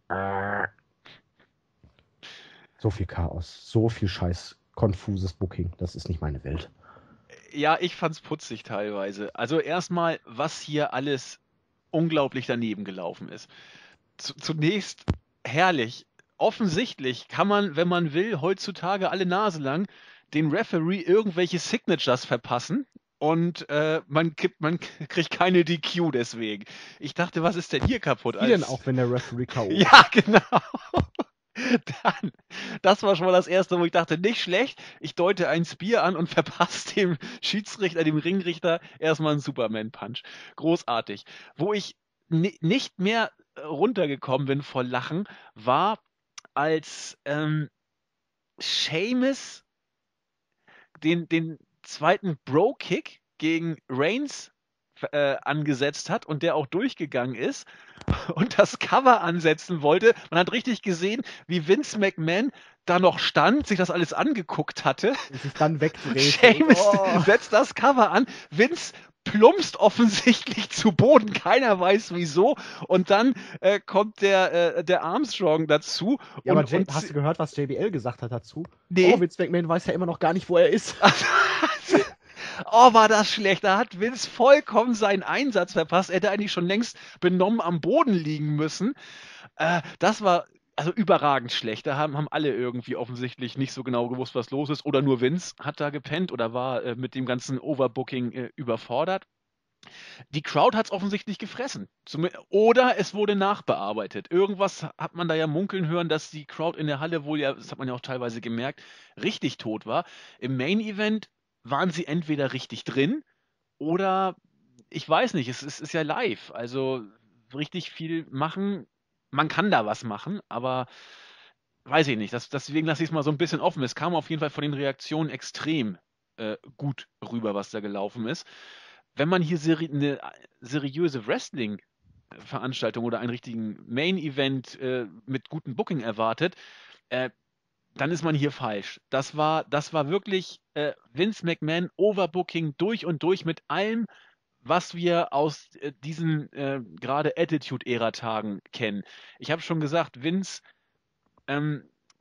So viel Chaos, so viel scheiß konfuses Booking, das ist nicht meine Welt. Ja, ich fand's putzig teilweise. Also erstmal, was hier alles unglaublich daneben gelaufen ist. Z- zunächst herrlich. Offensichtlich kann man, wenn man will, heutzutage alle Nase lang den Referee irgendwelche Signatures verpassen und äh, man, kippt, man kriegt keine D Q deswegen. Ich dachte, was ist denn hier kaputt? Wie als... denn auch, wenn der Referee K O ist? Ja, genau. Dann, das war schon mal das Erste, wo ich dachte, nicht schlecht, ich deute ein Spear an und verpasse dem Schiedsrichter, dem Ringrichter erstmal einen Superman-Punch. Großartig. Wo ich ni- nicht mehr äh, runtergekommen bin vor Lachen, war, als ähm, Sheamus den, den zweiten Bro-Kick gegen Reigns äh, angesetzt hat und der auch durchgegangen ist und das Cover ansetzen wollte. Man hat richtig gesehen, wie Vince McMahon da noch stand, sich das alles angeguckt hatte. Und sich dann wegdrehte. Und, Sheamus oh. setzt das Cover an, Vince plumpst offensichtlich zu Boden, keiner weiß wieso. Und dann äh, kommt der, äh, der Armstrong dazu. Ja, und, aber J und hast du gehört, was J B L gesagt hat dazu? Oh, nee. Vince McMahon weiß ja immer noch gar nicht, wo er ist. Oh, war das schlecht. Da hat Vince vollkommen seinen Einsatz verpasst. Er hätte eigentlich schon längst benommen am Boden liegen müssen. Äh, das war also überragend schlecht. Da haben, haben alle irgendwie offensichtlich nicht so genau gewusst, was los ist. Oder nur Vince hat da gepennt oder war äh, mit dem ganzen Overbooking äh, überfordert. Die Crowd hat es offensichtlich gefressen. Zum, oder es wurde nachbearbeitet. Irgendwas hat man da ja munkeln hören, dass die Crowd in der Halle wohl ja, das hat man ja auch teilweise gemerkt, richtig tot war. Im Main Event waren sie entweder richtig drin oder ich weiß nicht, es, es ist ja live. Also richtig viel machen, man kann da was machen, aber weiß ich nicht. Das, deswegen lasse ich es mal so ein bisschen offen. Es kam auf jeden Fall von den Reaktionen extrem äh, gut rüber, was da gelaufen ist. Wenn man hier seri eine seriöse Wrestling-Veranstaltung oder einen richtigen Main-Event äh, mit gutem Booking erwartet, äh, dann ist man hier falsch. Das war, das war wirklich äh, Vince McMahon Overbooking durch und durch mit allem, was wir aus äh, diesen äh, gerade Attitude-Ära-Tagen kennen. Ich habe schon gesagt, Vince ähm,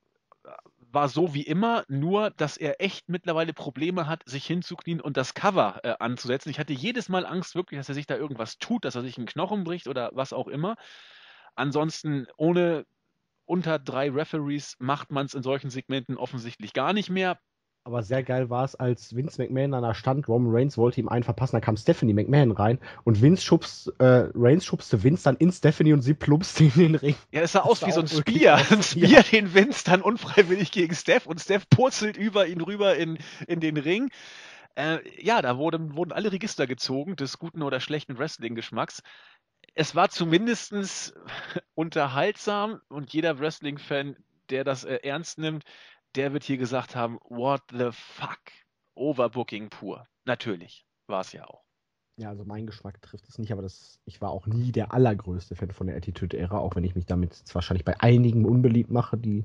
war so wie immer, nur dass er echt mittlerweile Probleme hat, sich hinzuknien und das Cover äh, anzusetzen. Ich hatte jedes Mal Angst wirklich, dass er sich da irgendwas tut, dass er sich einen Knochen bricht oder was auch immer. Ansonsten ohne unter drei Referees macht man es in solchen Segmenten offensichtlich gar nicht mehr. Aber sehr geil war es, als Vince McMahon dann da stand, Roman Reigns wollte ihm einen verpassen, dann kam Stephanie McMahon rein und Vince schubst, äh, Reigns schubste Vince dann in Stephanie und sie plumpste in den Ring. Ja, es sah Das aus sah wie so ein auch wirklich Spear. aus. Ein Spear, Ja. den Vince dann unfreiwillig gegen Steph und Steph purzelt über ihn rüber in, in den Ring. Äh, ja, da wurden, wurden alle Register gezogen des guten oder schlechten Wrestling-Geschmacks. Es war zumindest unterhaltsam und jeder Wrestling-Fan, der das äh, ernst nimmt, der wird hier gesagt haben, what the fuck? Overbooking pur. Natürlich, war es ja auch. Ja, also mein Geschmack trifft es nicht, aber das, ich war auch nie der allergrößte Fan von der Attitude-Ära, auch wenn ich mich damit jetzt wahrscheinlich bei einigen unbeliebt mache, die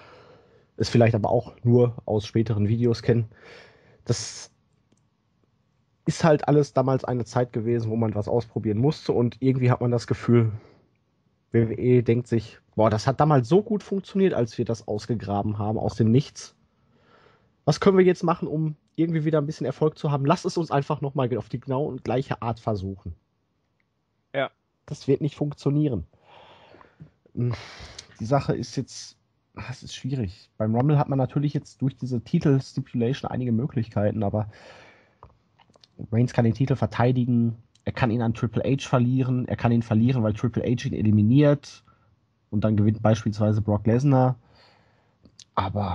es vielleicht aber auch nur aus späteren Videos kennen. Das ist halt alles damals eine Zeit gewesen, wo man was ausprobieren musste und irgendwie hat man das Gefühl, W W E denkt sich, boah, das hat damals so gut funktioniert, als wir das ausgegraben haben aus dem Nichts. Was können wir jetzt machen, um irgendwie wieder ein bisschen Erfolg zu haben? Lass es uns einfach nochmal auf die genau und gleiche Art versuchen. Ja. Das wird nicht funktionieren. Die Sache ist jetzt, es ist schwierig. Beim Rumble hat man natürlich jetzt durch diese Titel-Stipulation einige Möglichkeiten, aber Reigns kann den Titel verteidigen, er kann ihn an Triple H verlieren, er kann ihn verlieren, weil Triple H ihn eliminiert und dann gewinnt beispielsweise Brock Lesnar. Aber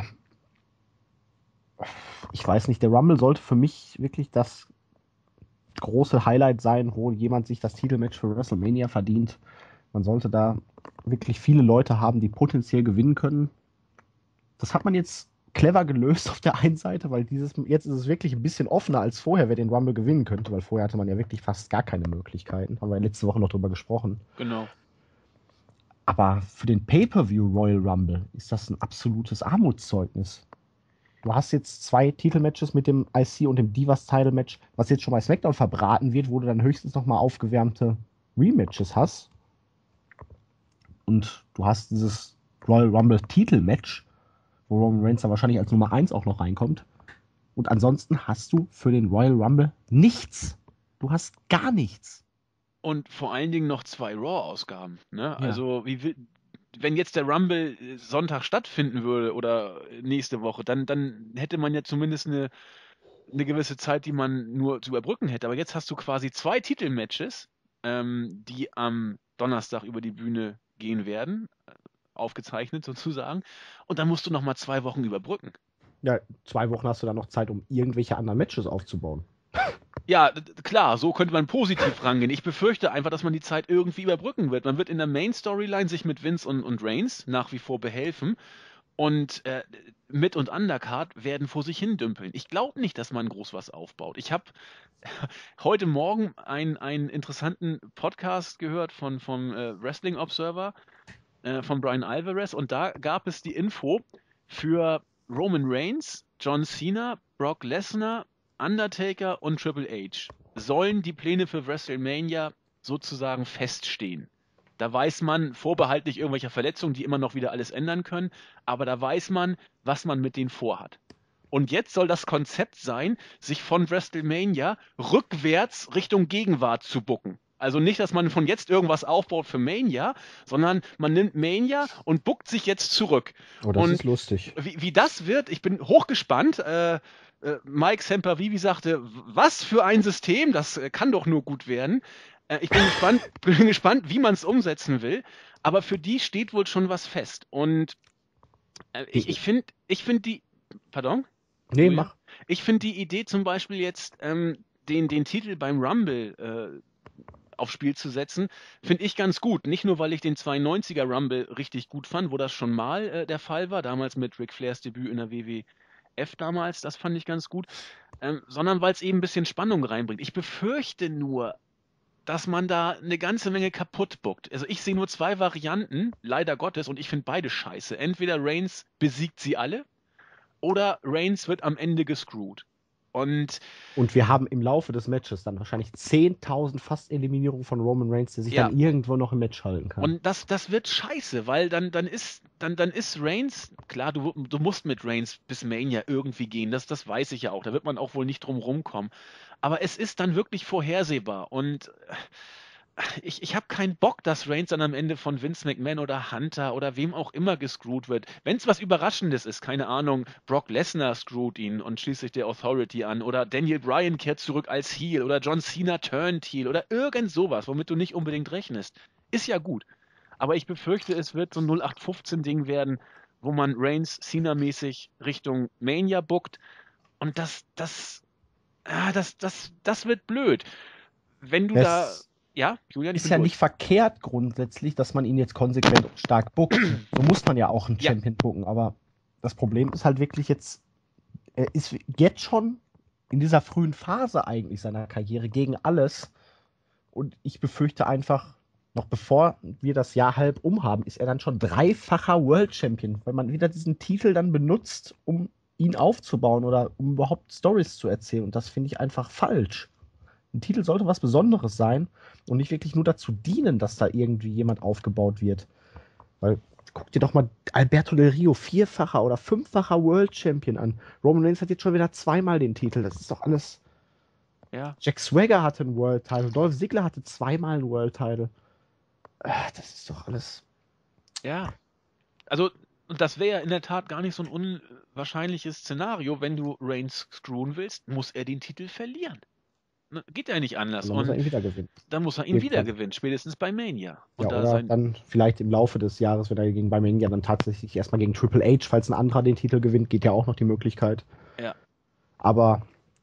ich weiß nicht, der Rumble sollte für mich wirklich das große Highlight sein, wo jemand sich das Titelmatch für WrestleMania verdient. Man sollte da wirklich viele Leute haben, die potenziell gewinnen können. Das hat man jetzt clever gelöst auf der einen Seite, weil dieses jetzt ist es wirklich ein bisschen offener als vorher, wer den Rumble gewinnen könnte, weil vorher hatte man ja wirklich fast gar keine Möglichkeiten. Haben wir letzte Woche noch drüber gesprochen. Genau. Aber für den Pay-Per-View Royal Rumble ist das ein absolutes Armutszeugnis. Du hast jetzt zwei Titelmatches mit dem I C und dem Divas-Title-Match, was jetzt schon bei SmackDown verbraten wird, wo du dann höchstens nochmal aufgewärmte Rematches hast. Und du hast dieses Royal Rumble-Titelmatch, wo Roman Reigns dann wahrscheinlich als Nummer eins auch noch reinkommt. Und ansonsten hast du für den Royal Rumble nichts. Du hast gar nichts. Und vor allen Dingen noch zwei Raw-Ausgaben. Ne? Ja. Also, wie will, wenn jetzt der Rumble Sonntag stattfinden würde oder nächste Woche, dann, dann hätte man ja zumindest eine, eine gewisse Zeit, die man nur zu überbrücken hätte. Aber jetzt hast du quasi zwei Titelmatches, ähm, die am Donnerstag über die Bühne gehen werden, aufgezeichnet sozusagen. Und dann musst du noch mal zwei Wochen überbrücken. Ja, zwei Wochen hast du dann noch Zeit, um irgendwelche anderen Matches aufzubauen. Ja, d- d- klar, so könnte man positiv rangehen. Ich befürchte einfach, dass man die Zeit irgendwie überbrücken wird. Man wird in der Main-Storyline sich mit Vince und, und Reigns nach wie vor behelfen und äh, Mid- und Undercard werden vor sich hin dümpeln. Ich glaube nicht, dass man groß was aufbaut. Ich habe heute Morgen ein- einen interessanten Podcast gehört von, vom äh, Wrestling Observer äh, von Brian Alvarez und da gab es die Info für Roman Reigns, John Cena, Brock Lesnar, Undertaker und Triple H sollen die Pläne für WrestleMania sozusagen feststehen. Da weiß man vorbehaltlich irgendwelcher Verletzungen, die immer noch wieder alles ändern können, aber da weiß man, was man mit denen vorhat. Und jetzt soll das Konzept sein, sich von WrestleMania rückwärts Richtung Gegenwart zu bucken. Also nicht, dass man von jetzt irgendwas aufbaut für Mania, sondern man nimmt Mania und buckt sich jetzt zurück. Oh, das ist Und lustig. wie, wie das wird, ich bin hochgespannt. Äh, äh, Mike Sempervivi sagte, was für ein System, das äh, kann doch nur gut werden. Äh, ich bin gespannt, bin gespannt, wie man es umsetzen will. Aber für die steht wohl schon was fest. Und äh, ich, ich finde, ich finde die, pardon? Nee, Julian? mach. Ich finde die Idee zum Beispiel jetzt, ähm, den, den Titel beim Rumble äh, aufs Spiel zu setzen, finde ich ganz gut. Nicht nur, weil ich den zweiundneunziger Rumble richtig gut fand, wo das schon mal äh, der Fall war, damals mit Ric Flairs Debüt in der W W F damals, das fand ich ganz gut, ähm, sondern weil es eben ein bisschen Spannung reinbringt. Ich befürchte nur, dass man da eine ganze Menge kaputt buckt. Also ich sehe nur zwei Varianten, leider Gottes, und ich finde beide scheiße. Entweder Reigns besiegt sie alle oder Reigns wird am Ende gescrewt. Und Und wir haben im Laufe des Matches dann wahrscheinlich zehntausend fast Eliminierungen von Roman Reigns, der sich ja, dann irgendwo noch im Match halten kann. und das, das wird scheiße, weil dann, dann ist, dann, dann ist Reigns, klar, du, du musst mit Reigns bis Mania irgendwie gehen, das, das weiß ich ja auch, da wird man auch wohl nicht drum rumkommen. Aber es ist dann wirklich vorhersehbar und ich, ich habe keinen Bock, dass Reigns dann am Ende von Vince McMahon oder Hunter oder wem auch immer gescrewt wird. Wenn es was Überraschendes ist, keine Ahnung, Brock Lesnar screwt ihn und schließt sich der Authority an oder Daniel Bryan kehrt zurück als Heel oder John Cena turnt Heel oder irgend sowas, womit du nicht unbedingt rechnest. Ist ja gut. Aber ich befürchte, es wird so ein null acht fünfzehn Ding werden, wo man Reigns Cena-mäßig Richtung Mania bookt und das, das, ah, das, das, das wird blöd. Wenn du da, Es ja, Julian, ich ist bin ja durch. nicht verkehrt grundsätzlich, dass man ihn jetzt konsequent und stark bookt. So muss man ja auch einen Ja. Champion booken. Aber das Problem ist halt wirklich jetzt, er ist jetzt schon in dieser frühen Phase eigentlich seiner Karriere gegen alles. Und ich befürchte einfach, noch bevor wir das Jahr halb um haben, ist er dann schon dreifacher World Champion, weil man wieder diesen Titel dann benutzt, um ihn aufzubauen oder um überhaupt Stories zu erzählen. Und das finde ich einfach falsch. Ein Titel sollte was Besonderes sein und nicht wirklich nur dazu dienen, dass da irgendwie jemand aufgebaut wird. Weil, guck dir doch mal Alberto Del Rio, vierfacher oder fünffacher World Champion an. Roman Reigns hat jetzt schon wieder zweimal den Titel. Das ist doch alles. Ja. Jack Swagger hatte einen World Title. Dolph Ziggler hatte zweimal einen World Title. Ah, das ist doch alles. Ja. Also, und das wäre ja in der Tat gar nicht so ein unwahrscheinliches Szenario. Wenn du Reigns screwen willst, muss er den Titel verlieren. Ne, geht ja nicht anders. Und dann muss er Und ihn wieder gewinnen. dann muss er ihn wieder Irgendwann. gewinnen, spätestens bei Mania. Und Ja, da oder sein. dann vielleicht im Laufe des Jahres, wenn er gegen bei Mania dann tatsächlich erstmal gegen Triple H, falls ein anderer den Titel gewinnt, geht ja auch noch die Möglichkeit. Ja. Aber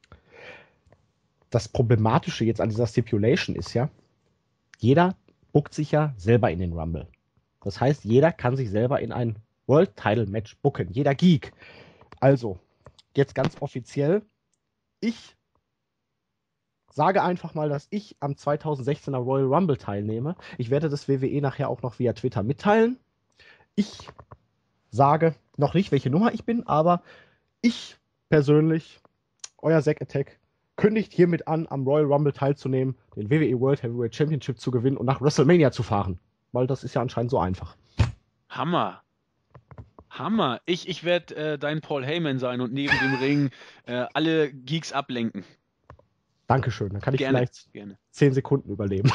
das Problematische jetzt an dieser Stipulation ist ja, jeder bookt sich ja selber in den Rumble. Das heißt, jeder kann sich selber in ein World Title Match booken. Jeder Geek. Also, jetzt ganz offiziell, ich sage einfach mal, dass ich am zweitausendsechzehner Royal Rumble teilnehme. Ich werde das W W E nachher auch noch via Twitter mitteilen. Ich sage noch nicht, welche Nummer ich bin, aber ich persönlich, euer Zack Attack, kündigt hiermit an, am Royal Rumble teilzunehmen, den W W E World Heavyweight Championship zu gewinnen und nach WrestleMania zu fahren. Weil das ist ja anscheinend so einfach. Hammer. Hammer. Ich, ich werde äh, dein Paul Heyman sein und neben dem Ring äh, alle Geeks ablenken. Dankeschön. Dann kann ich Gerne, vielleicht gerne. zehn Sekunden überleben.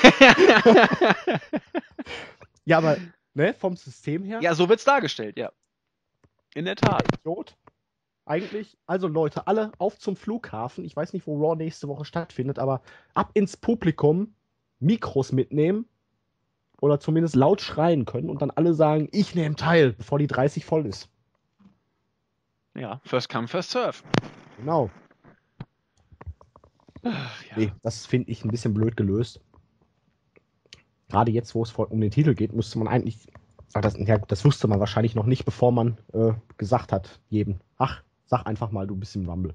Ja, aber ne, vom System her. Ja, so wird's dargestellt, ja. In der Tat. Idiot. Eigentlich, also Leute, alle auf zum Flughafen. Ich weiß nicht, wo Raw nächste Woche stattfindet, aber ab ins Publikum, Mikros mitnehmen oder zumindest laut schreien können und dann alle sagen, ich nehme teil, bevor die dreißig voll ist. Ja, first come, first serve. Genau. Ach, ja. Nee, das finde ich ein bisschen blöd gelöst. Gerade jetzt, wo es um den Titel geht, müsste man eigentlich. Aber das, ja, das wusste man wahrscheinlich noch nicht, bevor man äh, gesagt hat, jedem. Ach, sag einfach mal, du bist im Rumble.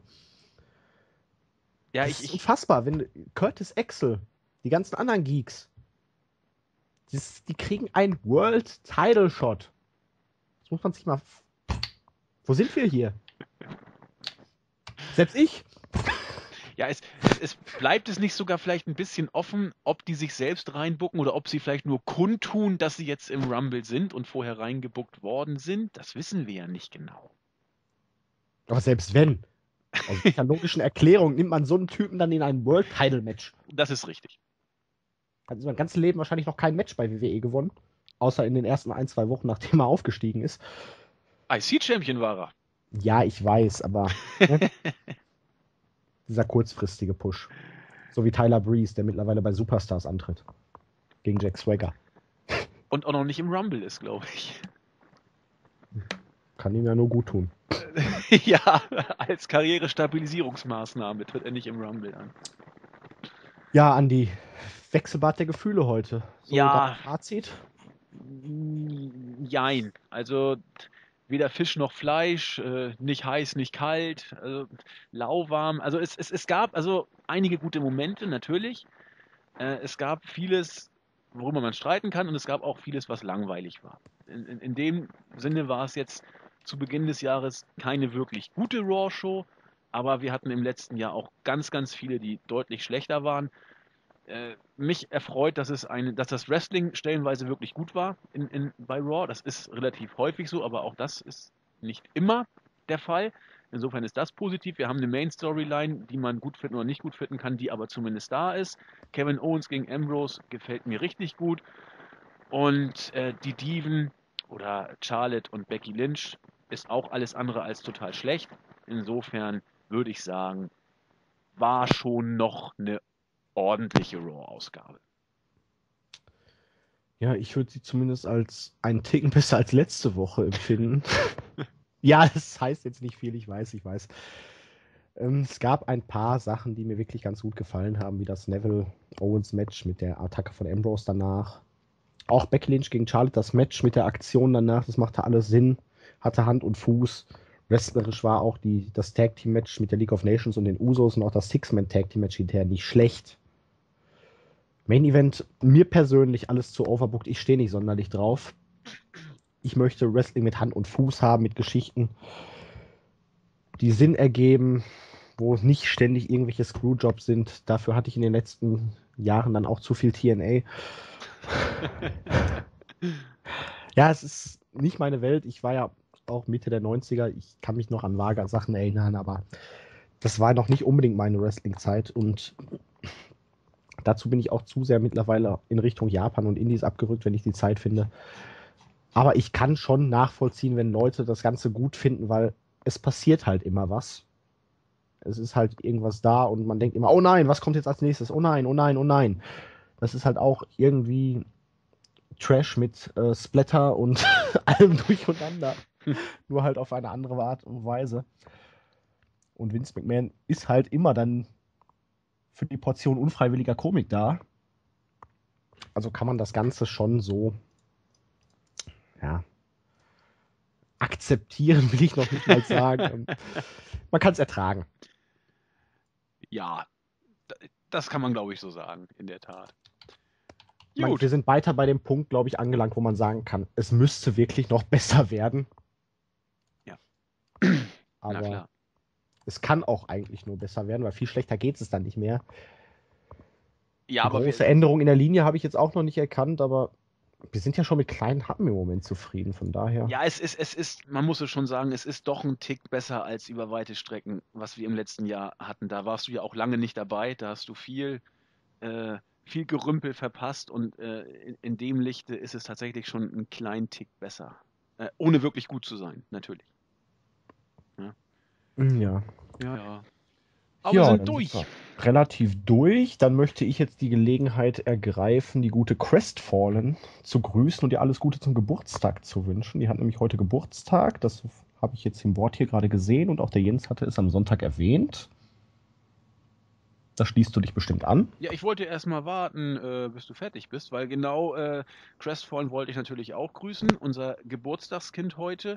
Ja, das ich, ist ich, unfassbar, wenn Curtis Axel, die ganzen anderen Geeks, das, die kriegen einen World Title Shot. Das muss man sich mal. Wo sind wir hier? Selbst ich. ja, es, es, es bleibt es nicht sogar vielleicht ein bisschen offen, ob die sich selbst reinbucken oder ob sie vielleicht nur kundtun, dass sie jetzt im Rumble sind und vorher reingebuckt worden sind. Das wissen wir ja nicht genau. Aber selbst wenn. Aus welcher logischen Erklärung nimmt man so einen Typen dann in ein World Title Match? Das ist richtig. Hat sein ganzes Leben wahrscheinlich noch kein Match bei W W E gewonnen. Außer in den ersten ein, zwei Wochen, nachdem er aufgestiegen ist. I C-Champion war er. Ja, ich weiß, aber ne? Dieser kurzfristige Push. So wie Tyler Breeze, der mittlerweile bei Superstars antritt. Gegen Jack Swagger. Und auch noch nicht im Rumble ist, glaube ich. Kann ihm ja nur gut tun. Ja, als Karrierestabilisierungsmaßnahme tritt er nicht im Rumble an. Ja, Andi, Wechselbad der Gefühle heute. So Ja. dein Fazit? Jein. Also weder Fisch noch Fleisch, äh, nicht heiß, nicht kalt, also lauwarm. Also es, es, es gab also einige gute Momente, natürlich. Äh, es gab vieles, worüber man streiten kann, und es gab auch vieles, was langweilig war. In, in, in dem Sinne war es jetzt zu Beginn des Jahres keine wirklich gute Raw-Show, aber wir hatten im letzten Jahr auch ganz, ganz viele, die deutlich schlechter waren. Äh, mich erfreut, dass es eine, dass das Wrestling stellenweise wirklich gut war in, in, bei Raw. Das ist relativ häufig so, aber auch das ist nicht immer der Fall. Insofern ist das positiv. Wir haben eine Main-Storyline, die man gut finden oder nicht gut finden kann, die aber zumindest da ist. Kevin Owens gegen Ambrose gefällt mir richtig gut. Und äh, die Diven oder Charlotte und Becky Lynch ist auch alles andere als total schlecht. Insofern würde ich sagen, war schon noch eine ordentliche Raw-Ausgabe. Ja, ich würde sie zumindest als einen Ticken besser als letzte Woche empfinden. Ja, das heißt jetzt nicht viel, ich weiß, ich weiß. Ähm, es gab ein paar Sachen, die mir wirklich ganz gut gefallen haben, wie das Neville-Owens-Match mit der Attacke von Ambrose danach. Auch Becky Lynch gegen Charlotte, das Match mit der Aktion danach, das machte alles Sinn, hatte Hand und Fuß. Wrestlerisch war auch die, das Tag-Team-Match mit der League of Nations und den Usos und auch das Six-Man-Tag-Team-Match hinterher nicht schlecht. Main Event, mir persönlich alles zu overbooked, ich stehe nicht sonderlich drauf. Ich möchte Wrestling mit Hand und Fuß haben, mit Geschichten, die Sinn ergeben, wo nicht ständig irgendwelche Screwjobs sind. Dafür hatte ich in den letzten Jahren dann auch zu viel T N A. Ja, es ist nicht meine Welt. Ich war ja auch Mitte der neunziger. Ich kann mich noch an vage Sachen erinnern, aber das war noch nicht unbedingt meine Wrestling-Zeit. Und dazu bin ich auch zu sehr mittlerweile in Richtung Japan und Indies abgerückt, wenn ich die Zeit finde. Aber ich kann schon nachvollziehen, wenn Leute das Ganze gut finden, weil es passiert halt immer was. Es ist halt irgendwas da und man denkt immer, oh nein, was kommt jetzt als nächstes? Oh nein, oh nein, oh nein. Das ist halt auch irgendwie Trash mit äh, Splatter und allem durcheinander. Nur halt auf eine andere Art und Weise. Und Vince McMahon ist halt immer dann für die Portion unfreiwilliger Komik da. Also kann man das Ganze schon so, ja, akzeptieren, will ich noch nicht mal sagen. Man kann es ertragen. Ja, das kann man, glaube ich, so sagen, in der Tat. Man, wir sind weiter bei dem Punkt, glaube ich, angelangt, wo man sagen kann, es müsste wirklich noch besser werden. Ja. Aber Na klar. es kann auch eigentlich nur besser werden, weil viel schlechter geht es dann nicht mehr. Ja, Eine aber große wir, Änderung in der Linie habe ich jetzt auch noch nicht erkannt, aber wir sind ja schon mit kleinen Happen im Moment zufrieden, von daher. ja, es ist, es ist, man muss es schon sagen, es ist doch ein Tick besser als über weite Strecken, was wir im letzten Jahr hatten. Da warst du ja auch lange nicht dabei, da hast du viel, äh, viel Gerümpel verpasst, und äh, in, in dem Lichte ist es tatsächlich schon einen kleinen Tick besser. Äh, ohne wirklich gut zu sein, natürlich. Ja. Ja. Ja, ja. Aber Ja, wir sind dann durch. sind wir relativ durch. Dann möchte ich jetzt die Gelegenheit ergreifen, die gute Crestfallen zu grüßen und ihr alles Gute zum Geburtstag zu wünschen. Die hat nämlich heute Geburtstag. Das habe ich jetzt im Wort hier gerade gesehen und auch der Jens hatte es am Sonntag erwähnt. Da schließt du dich bestimmt an. Ja, ich wollte erst mal warten, äh, bis du fertig bist, weil genau äh, Crestfallen wollte ich natürlich auch grüßen, unser Geburtstagskind heute.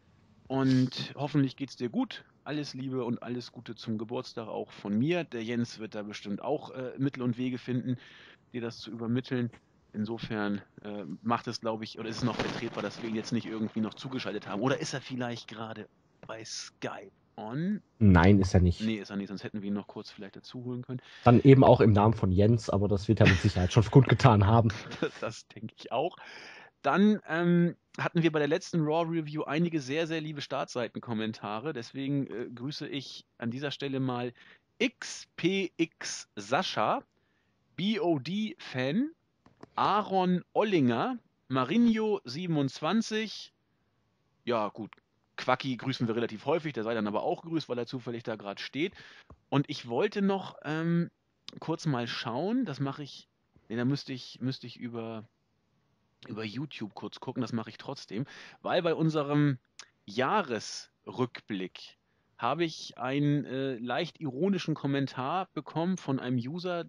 Und hoffentlich geht's dir gut. Alles Liebe und alles Gute zum Geburtstag auch von mir. Der Jens wird da bestimmt auch äh, Mittel und Wege finden, dir das zu übermitteln. Insofern äh, macht es, glaube ich, oder ist es noch vertretbar, dass wir ihn jetzt nicht irgendwie noch zugeschaltet haben. Oder ist er vielleicht gerade bei Skype on? Nein, ist er nicht. Nee, ist er nicht, sonst hätten wir ihn noch kurz vielleicht dazu holen können. Dann eben auch im Namen von Jens, aber das wird er mit Sicherheit schon kundgetan haben. Das, das denke ich auch. Dann ähm, hatten wir bei der letzten Raw-Review einige sehr, sehr liebe Startseiten-Kommentare. Deswegen äh, grüße ich an dieser Stelle mal X P X Sascha, B O D-Fan, Aaron Ollinger, Marinho siebenundzwanzig. Ja, gut, Quacki grüßen wir relativ häufig, der sei dann aber auch gegrüßt, weil er zufällig da gerade steht. Und ich wollte noch ähm, kurz mal schauen, das mache ich, nee, da müsste ich, müsste ich über... über YouTube kurz gucken, das mache ich trotzdem, weil bei unserem Jahresrückblick habe ich einen äh, leicht ironischen Kommentar bekommen von einem User,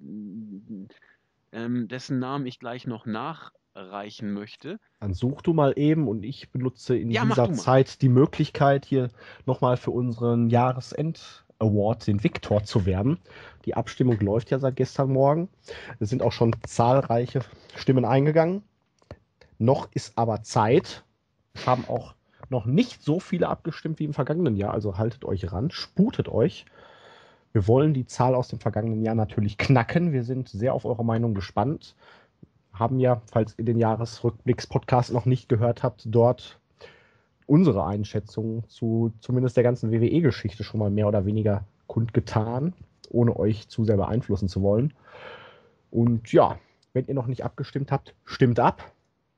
ähm, dessen Namen ich gleich noch nachreichen möchte. Dann such du mal eben und ich benutze in Ja, mach dieser du mal. Zeit die Möglichkeit, hier nochmal für unseren Jahresend-Award, den Victor, zu werben. Die Abstimmung läuft ja seit gestern Morgen. Es sind auch schon zahlreiche Stimmen eingegangen. Noch ist aber Zeit. Es haben auch noch nicht so viele abgestimmt wie im vergangenen Jahr. Also haltet euch ran, sputet euch. Wir wollen die Zahl aus dem vergangenen Jahr natürlich knacken. Wir sind sehr auf eure Meinung gespannt. Haben ja, falls ihr den Jahresrückblicks-Podcast noch nicht gehört habt, dort unsere Einschätzung zu zumindest der ganzen W W E-Geschichte schon mal mehr oder weniger kundgetan, ohne euch zu sehr beeinflussen zu wollen. Und ja, wenn ihr noch nicht abgestimmt habt, stimmt ab.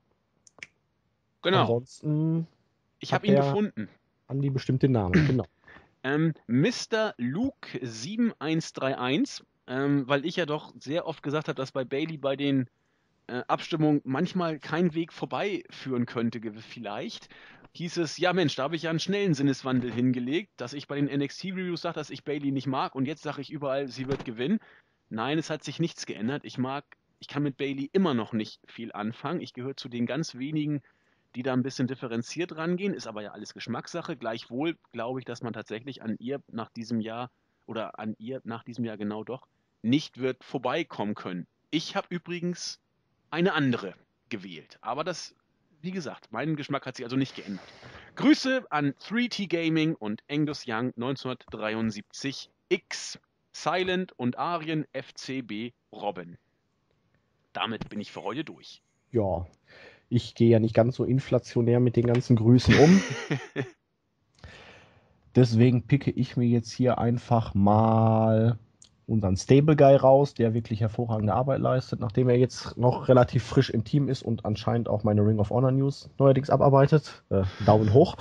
Genau. Ansonsten Ich hat habe ihn der gefunden. Andi bestimmt den Namen. Genau. Ähm, Mister Luke sieben eins drei eins, ähm, weil ich ja doch sehr oft gesagt habe, dass bei Bayley bei den äh, Abstimmungen manchmal kein Weg vorbeiführen könnte, ge- vielleicht, hieß es, ja Mensch, da habe ich ja einen schnellen Sinneswandel hingelegt, dass ich bei den N X T-Reviews sage, dass ich Bayley nicht mag und jetzt sage ich überall, sie wird gewinnen. Nein, es hat sich nichts geändert. Ich mag, ich kann mit Bayley immer noch nicht viel anfangen. Ich gehöre zu den ganz wenigen, die da ein bisschen differenziert rangehen, ist aber ja alles Geschmackssache. Gleichwohl glaube ich, dass man tatsächlich an ihr nach diesem Jahr oder an ihr nach diesem Jahr genau doch nicht wird vorbeikommen können. Ich habe übrigens eine andere gewählt, aber das, wie gesagt, mein Geschmack hat sich also nicht geändert. Grüße an drei T Gaming und Angus Young neunzehnhundertdreiundsiebzig X, Silent und Arien F C B Robin. Damit bin ich für heute durch. Ja, ich gehe ja nicht ganz so inflationär mit den ganzen Grüßen um. Deswegen picke ich mir jetzt hier einfach mal unseren Stable Guy raus, der wirklich hervorragende Arbeit leistet, nachdem er jetzt noch relativ frisch im Team ist und anscheinend auch meine Ring of Honor News neuerdings abarbeitet. Äh, Daumen hoch.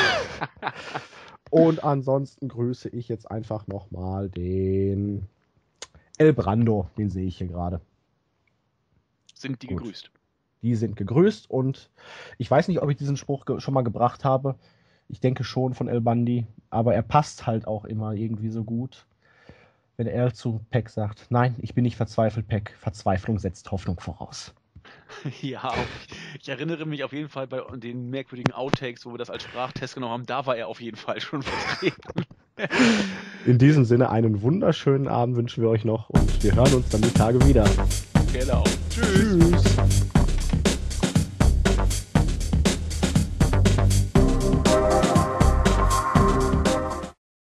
Und ansonsten grüße ich jetzt einfach nochmal den El Brando, den sehe ich hier gerade. Sind die Gut. gegrüßt? Die sind gegrüßt und ich weiß nicht, ob ich diesen Spruch ge- schon mal gebracht habe. Ich denke schon von El Bandi, aber er passt halt auch immer irgendwie so gut. Wenn er zu Peck sagt, nein, ich bin nicht verzweifelt, Peck. Verzweiflung setzt Hoffnung voraus. Ja, ich erinnere mich auf jeden Fall bei den merkwürdigen Outtakes, wo wir das als Sprachtest genommen haben, da war er auf jeden Fall schon vertreten. In diesem Sinne einen wunderschönen Abend wünschen wir euch noch und wir hören uns dann die Tage wieder. Genau. Tschüss. Tschüss.